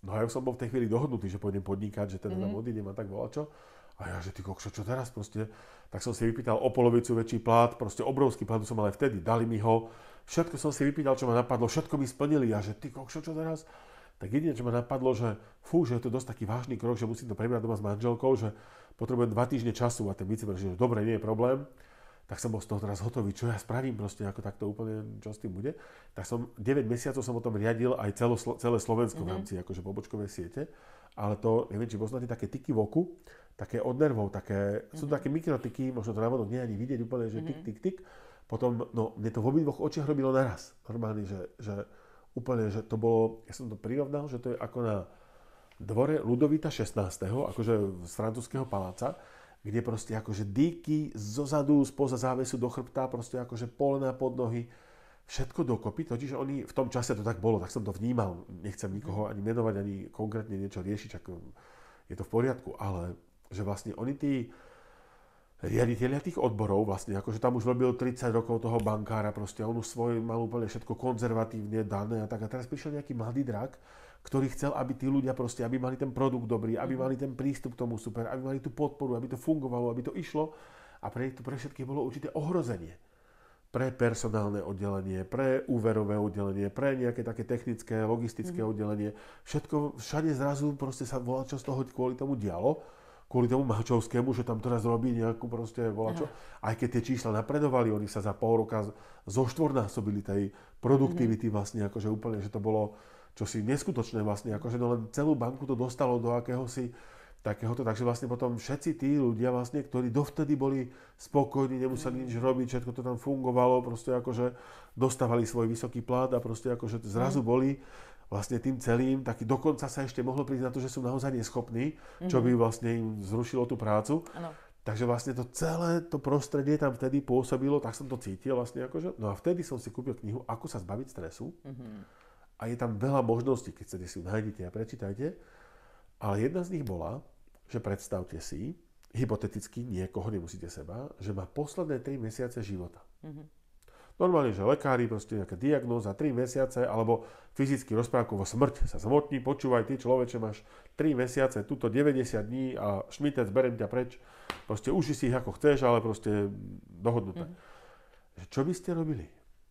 No a ja som bol v tej chvíli dohodnutý, že pôjdem podnikať, že teda tam odídem a tak voľačo. A ja, že ty kokšo, čo teraz proste? Tak som si vypýtal o polovicu väčší plat, proste obrovský plat som mal aj vtedy, dali mi ho. Všetko som si vypýtal, čo ma napadlo, všetko mi splnili. A že ty kokšo, čo teraz? Tak jediné, čo ma napadlo, že že je to dosť taký vážny krok, že musím to prebrať doma s manželkou, že potrebujem 2 týždne času a ten viceprezident, že dobre, nie je problém. Tak som bol z toho teraz hotový, čo ja spravím proste, ako takto úplne, čo s tým bude. Tak som 9 mesiacov som o tom riadil aj celé Slovensko v rámci akože pobočkovej siete. Ale to, neviem, či poznáte také tiky v oku, také od nervov, sú to také mikrotiky, možno to návonok nie ani vidieť úplne, že tik. Potom, no, mne to v obidvoch očiach robilo naraz. Normálne, že úplne, že to bolo, ja som to prirovnal, že to je ako na dvore Ludovita 16., akože z francúzskeho paláca, kde proste akože dýky zozadu, spoza závesu do chrbta, proste akože polena pod nohy, všetko dokopy, totiž oni v tom čase to tak bolo, tak som to vnímal, nechcem nikoho ani menovať, ani konkrétne niečo riešiť, ako je to v poriadku, ale že vlastne oni tí riaditeľia tých odborov, vlastne akože tam už robil 30 rokov toho bankára, proste on už svoj mal úplne všetko konzervatívne dané a tak, a teraz prišiel nejaký mladý drak, ktorý chcel, aby tí ľudia proste, aby mali ten produkt dobrý, aby mali ten prístup k tomu super, aby mali tú podporu, aby to fungovalo, aby to išlo a pre všetkých bolo určité ohrozenie. Pre personálne oddelenie, pre úverové oddelenie, pre nejaké také technické, logistické oddelenie. Všetko, všade zrazu proste sa volačo z toho kvôli tomu dialo, kvôli tomu Mačovskému, že tam teraz robí nejakú proste volačo. Aj keď tie čísla napredovali, oni sa za pol roka zoštvornásobili tej produktivity vlastne, akože úplne, že to bolo čosi neskutočné vlastne, akože no len celú banku to dostalo do akéhosi takéhoto, takže vlastne potom všetci tí ľudia vlastne, ktorí dovtedy boli spokojní, nemuseli nič robiť, všetko to tam fungovalo, proste akože dostávali svoj vysoký plat a proste akože zrazu boli vlastne tým celým, taký dokonca sa ešte mohlo prísť na to, že sú naozaj neschopní, čo by vlastne im zrušilo tú prácu. Ano. Takže vlastne to celé to prostredie tam vtedy pôsobilo, tak som to cítil vlastne akože. No a vtedy som si kúpil knihu Ako sa zbaviť stresu. A je tam veľa možností, keď chcete si ju nájdete a prečítajte. Ale jedna z nich bola, že predstavte si, hypoteticky, niekoho, nemusíte seba, že má posledné 3 mesiace života. Normálne, že lekári, proste nejaká diagnóza, 3 mesiace, alebo fyzicky rozprávkovo smrť sa zmotní, počúvaj, ty človeče, máš 3 mesiace, tuto 90 dní a šmitec, berem ťa preč, proste uži si ich ako chceš, ale proste dohodnuté. Čo by ste robili?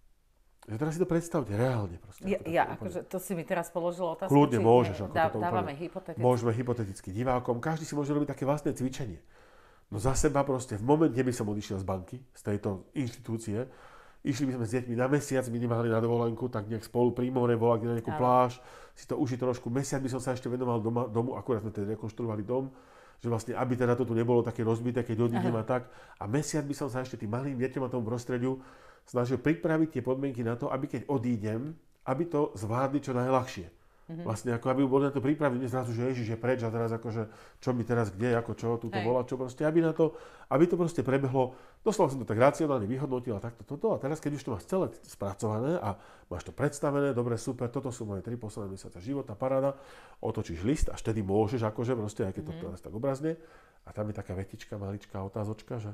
Že teraz si to predstavte, reálne proste. Akože to si mi teraz položil otázku. Kľudne môžeš. Dávame hypoteticky. Môžeme hypoteticky divákom. Každý si môže robiť také vlastné cvičenie. No za seba proste, v momente by som odišiel z banky, z tejto inštitúcie, išli by sme s deťmi na mesiac minimálne na dovolenku, tak nejak spolu pri more, volať na nejakú pláž, si to užiť trošku. Mesiac by som sa ešte venoval domu, akurát sme teda rekonštruovali dom, že vlastne, aby teda to tu nebolo také rozbité, keď odídem a tak. A mesiac by som sa ešte tým malým deťom a tomu prostrediu snažil pripraviť tie podmienky na to, aby keď odídem, aby to zvládli čo najľahšie. Vlastne ako aby boli na to pripravení, zrazu, že Ježiš je preč a teraz akože, čo mi teraz kde, ako čo, tu to volá, čo proste, aby to proste prebehlo. Doslova som to tak racionálne vyhodnotil a takto toto. A teraz, keď už to máš celé spracované a máš to predstavené, dobre, super, toto sú moje 3 posledné mesiace života, paráda, otočíš list, až tedy môžeš, akože proste, aj keď to teraz tak obrazne. A tam je taká vetička, maličká otázočka, že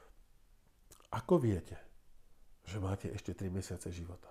ako viete, že máte ešte 3 mesiace života?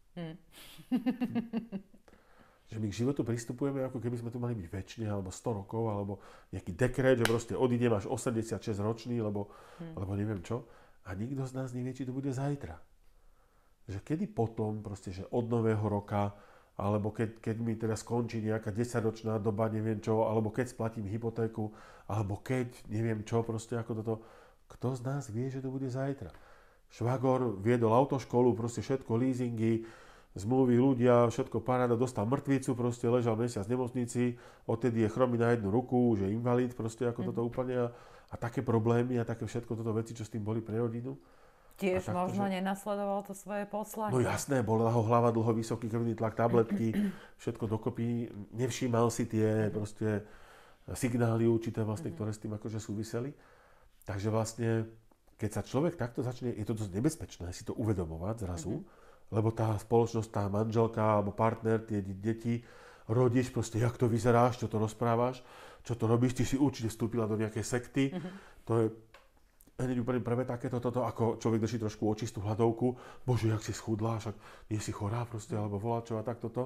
Že my k životu pristupujeme, ako keby sme tu mali byť väčšine, alebo 100 rokov, alebo nejaký dekret, že proste odídem až 86 ročný, lebo neviem čo. A nikto z nás nevie, či to bude zajtra. Že kedy potom, proste, že od nového roka, alebo keď mi teda skončí nejaká 10-ročná doba, neviem čo, alebo keď splatím hypotéku, alebo keď, neviem čo, proste ako toto. Kto z nás vie, že to bude zajtra? Švagor viedol autoškolu, proste všetko, leasingy, zmluvy, ľudia, všetko paráda, dostal mŕtvicu, proste ležal mesiac v nemocnici, odtedy je chromý na jednu ruku, že je invalid, proste ako toto úplne a také problémy a také všetko toto veci, čo s tým boli pre rodinu. Tiež možno nenasledoval to svoje poslanie. No jasné, bola ho hlava dlho, vysoký krvný tlak, tabletky, všetko dokopy, nevšímal si tie proste signály určité vlastne, ktoré s tým akože súviseli. Takže vlastne, keď sa človek takto začne, je to dosť nebezpečné si to uvedomovať zrazu, lebo tá spoločnosť, tá manželka alebo partner, tie deti, rodič, proste, jak to vyzeráš, čo to rozprávaš, čo to robíš, ty si určite vstúpila do nejakej sekty. To je hneď úplne prvé takéto, ako človek drží trošku očistú hladovku, bože, jak si schudla, však nie si chorá proste, alebo voláčo a tak toto. A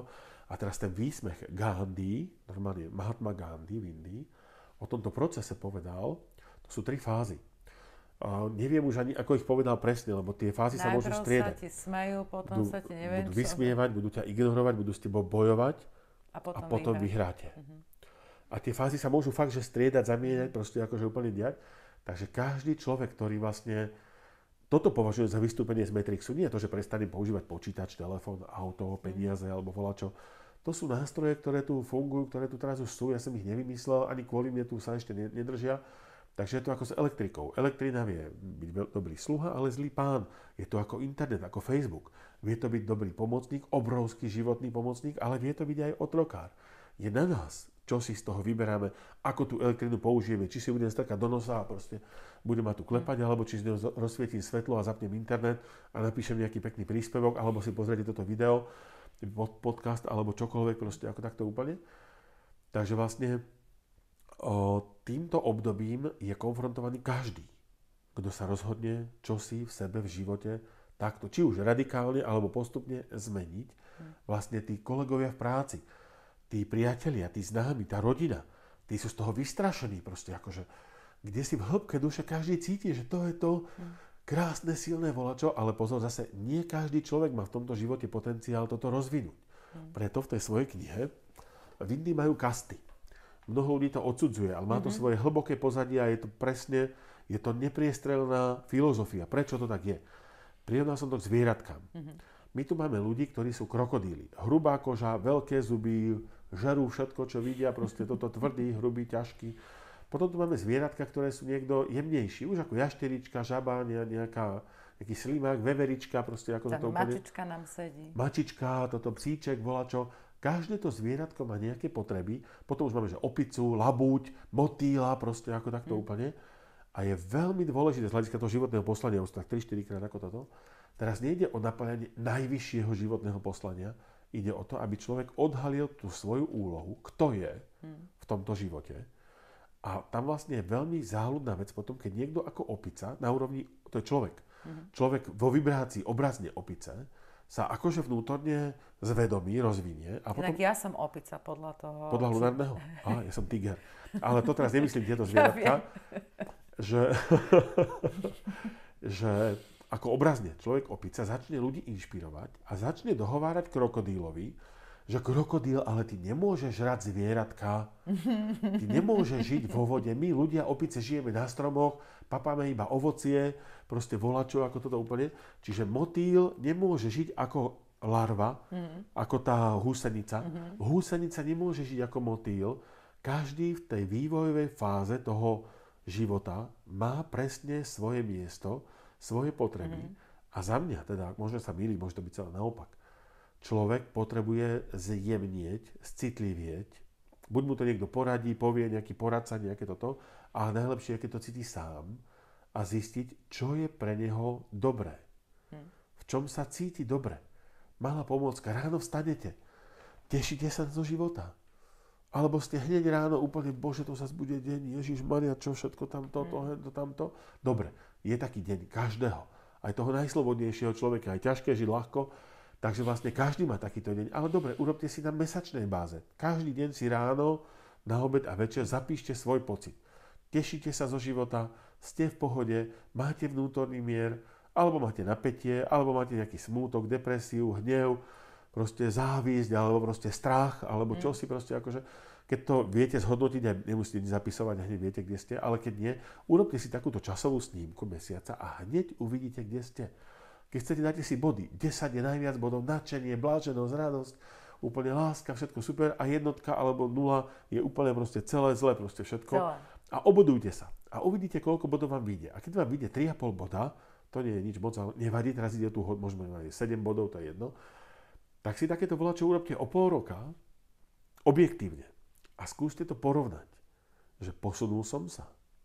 A teraz ten výsmech Gandhi, normálne Mahatma Gandhi v Indii, o tomto procese povedal, to sú 3 fázy. Neviem už ani, ako ich povedal presne, lebo tie fázy sa môžu striedať. Najprv sa ti smejú, potom sa ti neviem budú vysmievať, budú ťa ignorovať, budú s tebou bojovať a potom vyhráte. A tie fázy sa môžu fakt, že striedať, zamieňať, proste akože úplne diať. Takže každý človek, ktorý vlastne toto považuje za vystúpenie z Matrixu, nie je to, že prestane používať počítač, telefón, auto, peniaze alebo voľačo. To sú nástroje, ktoré tu fungujú, ktoré tu teraz už sú. Ja som ich nevymyslel, ani kvôli mne tu sa ešte nedržia. Takže je to ako s elektrikou. Elektrina vie byť dobrý sluha, ale zlý pán. Je to ako internet, ako Facebook. Vie to byť dobrý pomocník, obrovský životný pomocník, ale vie to byť aj otrokár. Je na nás, čo si z toho vyberáme, ako tú elektrinu použijeme. Či si budem strkať do nosa a proste budem ma tu klepať, alebo či si rozsvietím svetlo a zapnem internet a napíšem nejaký pekný príspevok, alebo si pozriete toto video, podcast alebo čokoľvek, proste ako takto úplne. Takže vlastne týmto obdobím je konfrontovaný každý, kto sa rozhodne, čo si v sebe v živote takto, či už radikálne alebo postupne zmeniť. Vlastne tí kolegovia v práci, tí priatelia, tí známi, tá rodina, tí sú z toho vystrašení proste akože, kde si v hĺbke duše každý cíti, že to je to krásne, silné volačo, ale pozor, zase nie každý človek má v tomto živote potenciál toto rozvinúť. Preto v tej svojej knihe v Indii majú kasty. Mnoho ľudí to odsudzuje, ale má to svoje hlboké pozadie a je to presne, je to nepriestrelná filozofia. Prečo to tak je? Prirovnal som to k zvieratkám. My tu máme ľudí, ktorí sú krokodíli. Hrubá koža, veľké zuby, žerú všetko, čo vidia, proste toto tvrdý, hrubý, ťažký. Potom tu máme zvieratka, ktoré sú niekto jemnejší, už ako jašterička, žaba, nejaký slimák, veverička, proste ako toto úplne. Mačička nám sedí. Mačička, toto psíček, volačo. Každé to zvieratko má nejaké potreby. Potom už máme, že opicu, labúť, motýla, proste ako takto úplne. A je veľmi dôležité z hľadiska toho životného poslania, už tak 3-4 krát ako toto. Teraz nejde o naplňanie najvyššieho životného poslania, ide o to, aby človek odhalil tú svoju úlohu, kto je v tomto živote. A tam vlastne je veľmi záľudná vec potom, keď niekto ako opica, na úrovni, to je človek, človek vo vibrácii obrazne opice, sa akože vnútorne zvedomí, rozvinie. A potom, inak ja som opica podľa toho. Podľa lunárneho? Ja som tiger. Ale to teraz nemyslím tieto zvieratka. Že ako obrazne človek opica začne ľudí inšpirovať a začne dohovárať krokodílovi, že krokodíl, ale ty nemôžeš žrať zvieratka, ty nemôžeš žiť vo vode. My ľudia opice žijeme na stromoch, papáme iba ovocie, proste volačo, ako toto úplne. Čiže motýl nemôže žiť ako larva, ako tá húsenica. Húsenica nemôže žiť ako motýl. Každý v tej vývojovej fáze toho života má presne svoje miesto, svoje potreby. A za mňa, teda, možno sa mýliť, môže to byť celé naopak. Človek potrebuje zjemnieť, citlivieť, buď mu to niekto poradí, povie nejaký poradca, nejaké toto, a najlepšie je, keď to cíti sám a zistiť, čo je pre neho dobré. V čom sa cíti dobre. Malá pomôcka, ráno vstanete, tešíte sa zo života. Alebo ste hneď ráno úplne, bože, to zase bude deň, Ježišmaria, čo všetko tamto, tamto. Dobre, je taký deň každého. Aj toho najslobodnejšieho človeka, aj ťažké žiť ľahko. Takže vlastne každý má takýto deň. Ale dobre, urobte si na mesačnej báze. Každý deň si ráno, na obed a večer zapíšte svoj pocit. Tešíte sa zo života, ste v pohode, máte vnútorný mier, alebo máte napätie, alebo máte nejaký smútok, depresiu, hnev, proste závisť, alebo proste strach, alebo čo si proste akože... Keď to viete zhodnotiť, aj nemusíte zapisovať a hneď viete, kde ste, ale keď nie, urobte si takúto časovú snímku mesiaca a hneď uvidíte, kde ste. Keď chcete, dáte si body. 10 je najviac bodov, nadšenie, bláženosť, radosť, úplne láska, všetko super a jednotka alebo 0 je úplne proste celé zlé, proste všetko. Celé. A obodujte sa. A uvidíte, koľko bodov vám vyjde. A keď vám vyjde 3,5 boda, to nie je nič moc, ale nevadí, teraz ide tu, možno 7 bodov, to je jedno, tak si takéto voľačo urobte o pol roka, objektívne. A skúste to porovnať. Že posunul som sa.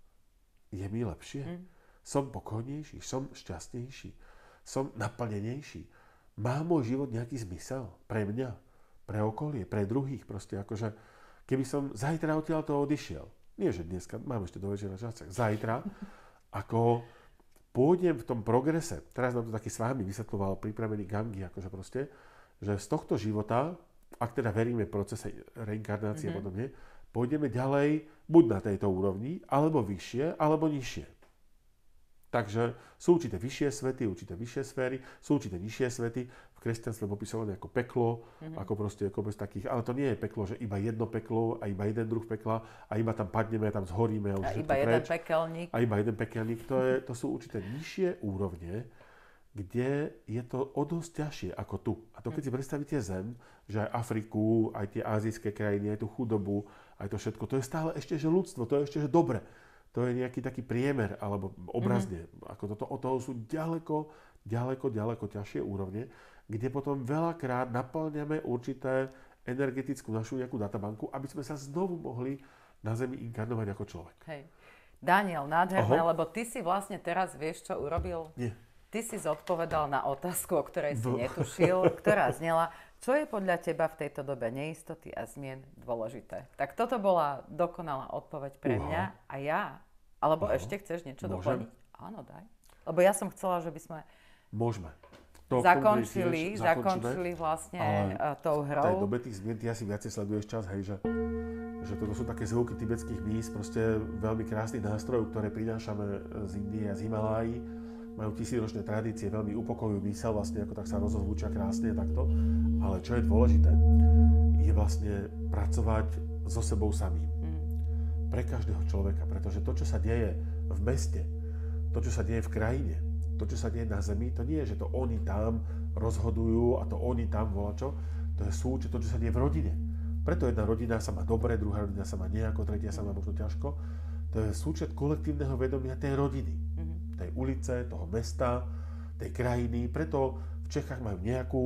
Je mi lepšie. Som pokojnejší, som šťastnejší. Som naplnenejší. Má môj život nejaký zmysel? Pre mňa? Pre okolie? Pre druhých? Proste akože, keby som zajtra odtiaľ to odišiel. Nie, že dneska, mám ešte do večera čas, zajtra, ako pôjdem v tom progrese. Teraz nám to taký s vami vysvetľoval pripravený Gangi, akože proste, že z tohto života ak teda veríme v procese reinkarnácie a podobne, pôjdeme ďalej buď na tejto úrovni, alebo vyššie, alebo nižšie. Takže sú určité vyššie svety, určité vyššie sféry, sú určité nižšie svety. V kresťanstve popisované ako peklo, ako proste ako bez takých, ale to nie je peklo, že iba jedno peklo a iba jeden druh pekla a iba tam padneme a tam zhoríme. A iba jeden pekelník. A iba jeden pekelník. To sú určité nižšie úrovne, kde je to o dosť ťažšie ako tu. A to keď si predstavíte Zem, že aj Afriku, aj tie azijské krajiny, aj tú chudobu, aj to všetko, to je stále ešte, že ľudstvo, to je ešte, že dobre. To je nejaký taký priemer, alebo obrazne. Ako toto, od toho sú ďaleko ťažšie úrovne, kde potom veľakrát naplňame určité energetickú našu nejakú databanku, aby sme sa znovu mohli na Zemi inkarnovať ako človek. Hej. Daniel, nádherné, lebo ty si vlastne teraz vieš, čo urobil? Nie. Ty si zodpovedal na otázku, o ktorej si netušil, ktorá znela, čo je podľa teba v tejto dobe neistoty a zmien dôležité. Tak toto bola dokonalá odpoveď pre mňa a ja. Alebo ešte chceš niečo doplniť? Áno, daj. Lebo ja som chcela, že by sme zakončili vlastne tou hrou. V tej dobe tých zmien ty asi viacej sleduješ čas, hej, že toto sú také zvuky tibetských míst, proste veľmi krásnych nástrojov, ktoré prinášame z Indie a z Himalájí. Majú tisícročné tradície, veľmi upokojujú myseľ, vlastne ako tak sa rozozvučia krásne takto. Ale čo je dôležité, je vlastne pracovať so sebou samým. Pre každého človeka, pretože to, čo sa deje v meste, to, čo sa deje v krajine, to, čo sa deje na Zemi, to nie je, že to oni tam rozhodujú a to oni tam volačo, to je súčet to, čo sa deje v rodine. Preto jedna rodina sa má dobre, druhá rodina sa má nejako, tretia sa má možno ťažko. To je súčet kolektívneho vedomia tej rodiny, tej ulice, toho mesta, tej krajiny. Preto v Čechách majú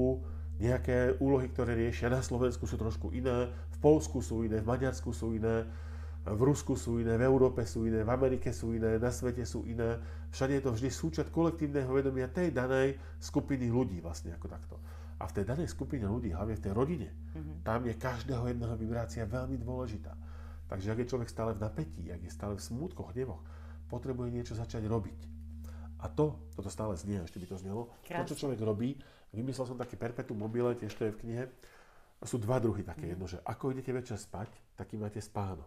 nejaké úlohy, ktoré riešia. Na Slovensku sú trošku iné, v Poľsku sú iné, v Maďarsku sú iné, v Rusku sú iné, v Európe sú iné, v Amerike sú iné, na svete sú iné. Všade je to vždy súčet kolektívneho vedomia tej danej skupiny ľudí vlastne ako takto. A v tej danej skupine ľudí, hlavne v tej rodine, tam je každého jedného vibrácia veľmi dôležitá. Takže ak je človek stále v napätí, ak je stále v smútkoch, hnevoch, potrebuje niečo začať robiť. A toto stále znie, ešte by to znelo, to, čo človek robí, vymyslel som taký perpetuum mobile, tiež to je v knihe, sú dva druhy také. Jedno, že ako idete večer spať, taký máte spánok.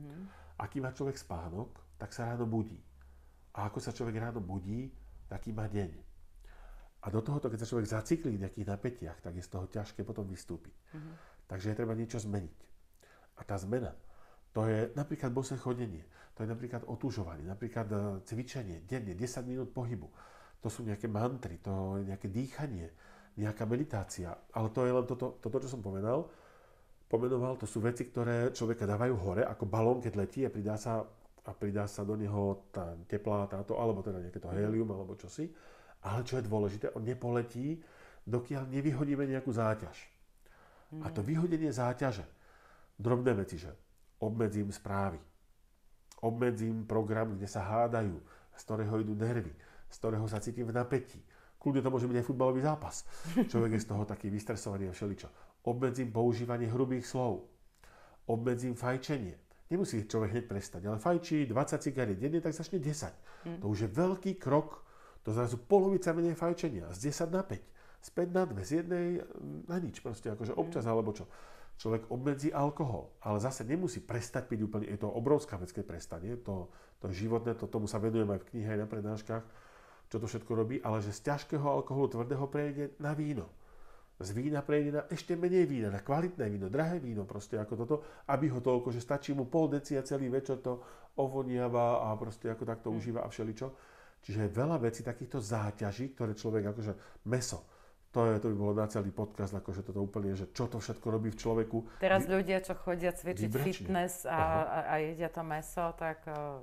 Aký má človek spánok, tak sa ráno budí. A ako sa človek ráno budí, taký má deň. A do tohoto, keď sa človek zaciklí v nejakých napätiach, tak je z toho ťažké potom vystúpiť. Takže je treba niečo zmeniť. A tá zmena, to je napríklad bosé chodenie, to je napríklad otužovanie, napríklad cvičenie, denne, 10 minút pohybu. To sú nejaké mantry, to je nejaké dýchanie, nejaká meditácia. Ale to je len toto, čo som pomenoval, to sú veci, ktoré človeka dávajú hore, ako balón, keď letí a pridá sa do neho tá teplá táto, alebo teda nejaké to helium, alebo čosi. Ale čo je dôležité, on nepoletí, dokiaľ nevyhodíme nejakú záťaž. A to vyhodenie záťaže, drobné veci, že obmedzím správy, obmedzím program, kde sa hádajú, z ktorého idú nervy, z ktorého sa cítim v napätí. Kľudne to môže byť aj futbalový zápas. Človek je z toho taký vystresovaný a všeličo. Obmedzím používanie hrubých slov. Obmedzím fajčenie. Nemusí človek hneď prestať, ale fajčí 20 cigariet denne, tak začne 10. To už je veľký krok. To zrazu polovica menej fajčenia. Z 10 na 5. Z 5 na 2. Z jednej na nič. Proste akože občas alebo čo. Človek obmedzí alkohol, ale zase nemusí prestať piť úplne. Je to obrovská vec, keď prestane. To je životné, tomu sa venujem aj v knihe, aj na prednáškach, čo to všetko robí, ale že z ťažkého alkoholu tvrdého prejde na víno. Z vína prejde na ešte menej vína, na kvalitné víno, drahé víno, proste ako toto, aby ho toľko, že stačí mu pol deci a celý večer to ovoniava a proste ako takto užíva a všeličo. Čiže je veľa vecí takýchto záťaží, ktoré človek akože mäso. To by bolo na celý podcast, akože toto úplne, že čo to všetko robí v človeku. Teraz ľudia, čo chodia cvičiť fitness a jedia to mäso, tak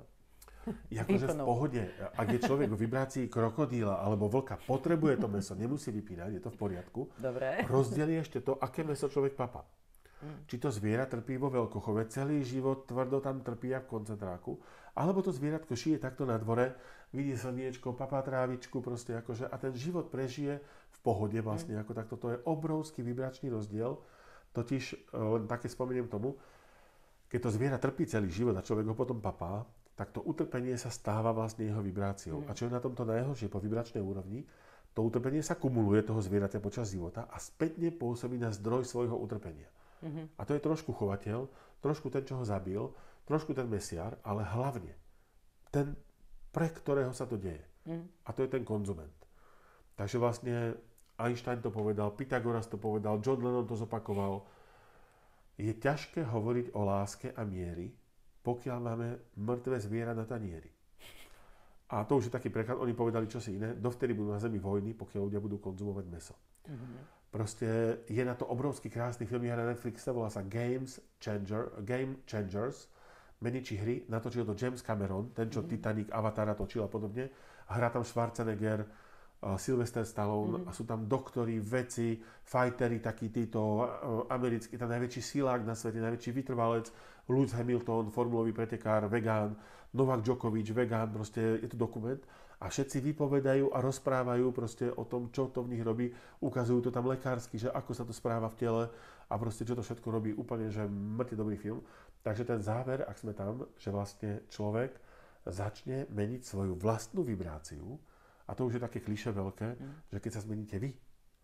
akože v pohode, ak je človek v vibrácii krokodíla alebo vlka, potrebuje to mäso, nemusí vypínať, je to v poriadku. Dobre. Rozdelí ešte to, aké mäso človek papá. Či to zviera trpí vo veľkochove, celý život tvrdo tam trpí v koncentráku, alebo to zvieratko šije takto na dvore, vidí slniečko, papá trávičku, proste akože, a ten život prežije v pohode vlastne, ako takto. To je obrovský vibračný rozdiel, totiž len také spomeniem tomu, keď to zviera trpí celý život a človek ho potom papá, tak to utrpenie sa stáva vlastne jeho vibráciou. A čo je na tomto najhoršie po vibračnej úrovni, To utrpenie sa kumuluje toho zvieraťa počas života a spätne pôsobí na zdroj svojho utrpenia. A to je trošku chovateľ, trošku ten, čo ho zabil, trošku ten mesiar, ale hlavne ten, pre ktorého sa to deje. A to je ten konzument. Takže vlastne Einstein to povedal, Pythagoras to povedal, John Lennon to zopakoval. Je ťažké hovoriť o láske a miery, pokiaľ máme mŕtve zviera na tanieri. A to už je taký preklad, oni povedali čosi iné, dovtedy budú na zemi vojny, pokiaľ ľudia budú konzumovať mäso. Proste je na to obrovský krásny film, je na Netflixe, volá sa Game Changers, meniči hry, natočil to James Cameron, ten, čo Titanic, Avatara točil a podobne. Hrá tam Schwarzenegger, Sylvester Stallone a sú tam doktori, vedci, fighteri, takí títo americkí, tam najväčší silák na svete, najväčší vytrvalec, Lewis Hamilton, formulový pretekár, vegán, Novak Djokovic, vegán, proste je to dokument a všetci vypovedajú a rozprávajú proste o tom, čo to v nich robí, ukazujú to tam lekársky, že ako sa to správa v tele a proste čo to všetko robí, úplne, že mŕte dobrý film. Takže ten záver, ak sme tam, že vlastne človek začne meniť svoju vlastnú vibráciu, a to už je také klišé veľké, že keď sa zmeníte vy,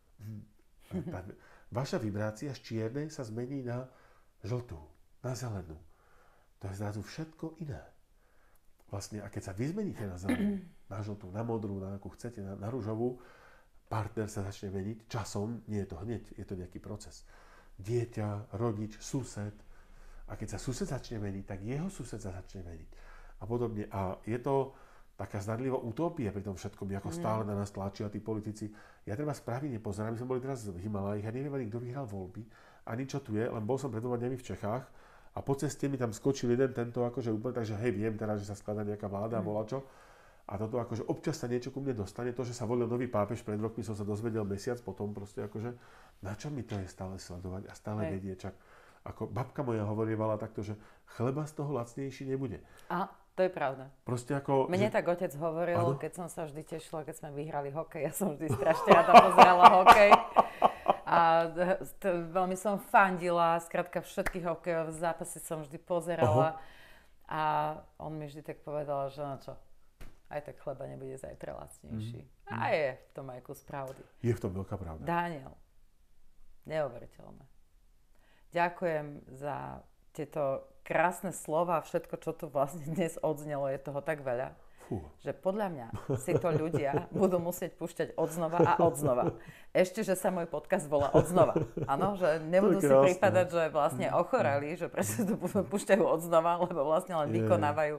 vaša vibrácia z čiernej sa zmení na žltú, na zelenú. To je zrazu všetko iné. Vlastne, a keď sa vy zmeníte na zelenú, na žltú, na modrú, na akú chcete, na ružovú, partner sa začne meniť časom, nie je to hneď, je to nejaký proces. Dieťa, rodič, sused. A keď sa sused začne meniť, tak jeho sused sa začne meniť. A podobne. A je to taká zdanlivá utopia pri tom všetkom, ako stále na nás tlačia tí politici. Ja treba správy nepozerám, my sme boli teraz v Himalajích a neviem ani, kto vyhral voľby, ani čo tu je, len bol som pred 2 dňami v Čechách a po ceste mi tam skočil jeden tento akože úplne, takže hej, viem teraz, že sa skladá nejaká vláda a volačo. A toto akože občas sa niečo ku mne dostane, to, že sa volil nový pápež pred rokmi, som sa dozvedel mesiac potom proste akože, na čo mi to je stále sledovať a stále vedieť, čak ako babka moja hovorievala takto, že chleba z toho lacnejší nebude. A to je pravda. Proste ako, mne tak otec hovoril, keď som sa vždy tešila, keď sme vyhrali hokej. Ja som vždy strašne rada pozerala hokej. A veľmi som fandila, skrátka všetky hokejové zápasy som vždy pozerala. A on mi vždy tak povedal, že no čo, aj tak chleba nebude zajtra lacnejší. A je v tom aj kus pravdy. Je v tom veľká pravda. Daniel, neuveriteľné. Ďakujem za tieto krásne slova, všetko, čo tu vlastne dnes odznelo, je toho tak veľa, že podľa mňa si to ľudia budú musieť púšťať odznova a odznova. Ešte, že sa môj podcast volá Odznova. Áno, že nebudú si pripadať, že vlastne ochoreli, že prečo to púšťajú odznova, lebo vlastne len vykonávajú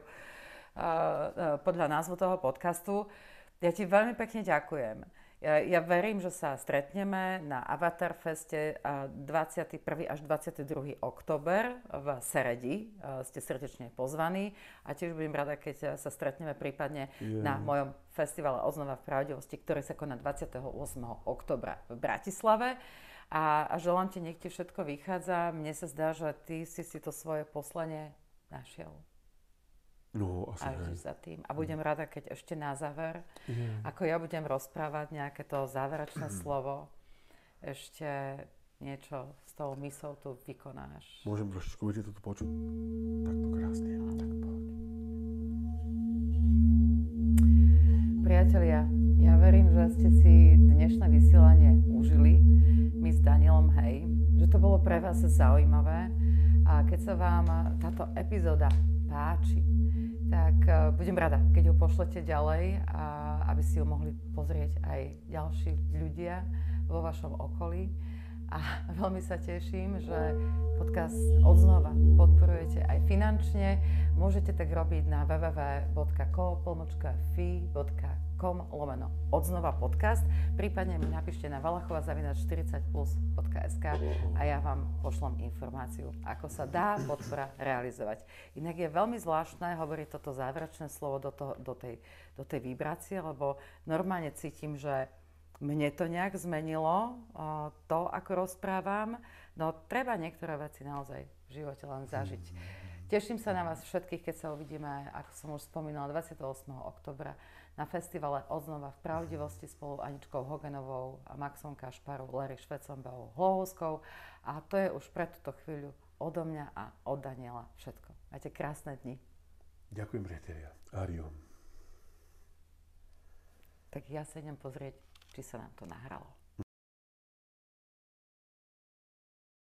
podľa názvu toho podcastu. Ja ti veľmi pekne ďakujem. Ja verím, že sa stretneme na Avatar Feste 21. až 22. október v Seredi. Ste srdečne pozvaní a tiež budem rada, keď sa stretneme prípadne na mojom festivale Odznova v pravdivosti, ktorý sa koná 28. októbra v Bratislave. A želám ti, nech ti všetko vychádza. Mne sa zdá, že ty si to svoje poslanie našiel. No, asi a vždy za tým. A budem rada, keď ešte na záver, ako ja budem rozprávať nejaké to záverečné slovo, ešte niečo s tou mysou tu vykonáš. Môžem trošičku, budete to počuť? Takto krásne. Tak poď. Priatelia, ja verím, že ste si dnešné vysielanie užili. My s Danielom, hej, že to bolo pre vás zaujímavé. A keď sa vám táto epizóda páči, tak budem rada, keď ju pošlete ďalej, aby si ju mohli pozrieť aj ďalší ľudia vo vašom okolí. A veľmi sa teším, že podcast Odznova podporujete aj finančne. Môžete tak robiť na www.ko-fi.com/odznova podcast. Prípadne mi napíšte na valachova@40plus.sk a ja vám pošlem informáciu, ako sa dá podpora realizovať. Inak je veľmi zvláštne hovoriť toto záverečné slovo do tej vibrácie, lebo normálne cítim, že mne to nejak zmenilo, to, ako rozprávam. No treba niektoré veci naozaj v živote len zažiť. Teším sa na vás všetkých, keď sa uvidíme, ako som už spomínala, 28. októbra na festivale Odznova v pravdivosti spolu Aničkou Hogenovou a Maxom Kašparu, Larry Švecom, Beou Hlohovskou. A to je už pre túto chvíľu odo mňa a od Daniela všetko. Majte krásne dni. Ďakujem, priatelia. Ariom. Tak ja sa idem pozrieť či sa nám to nahralo.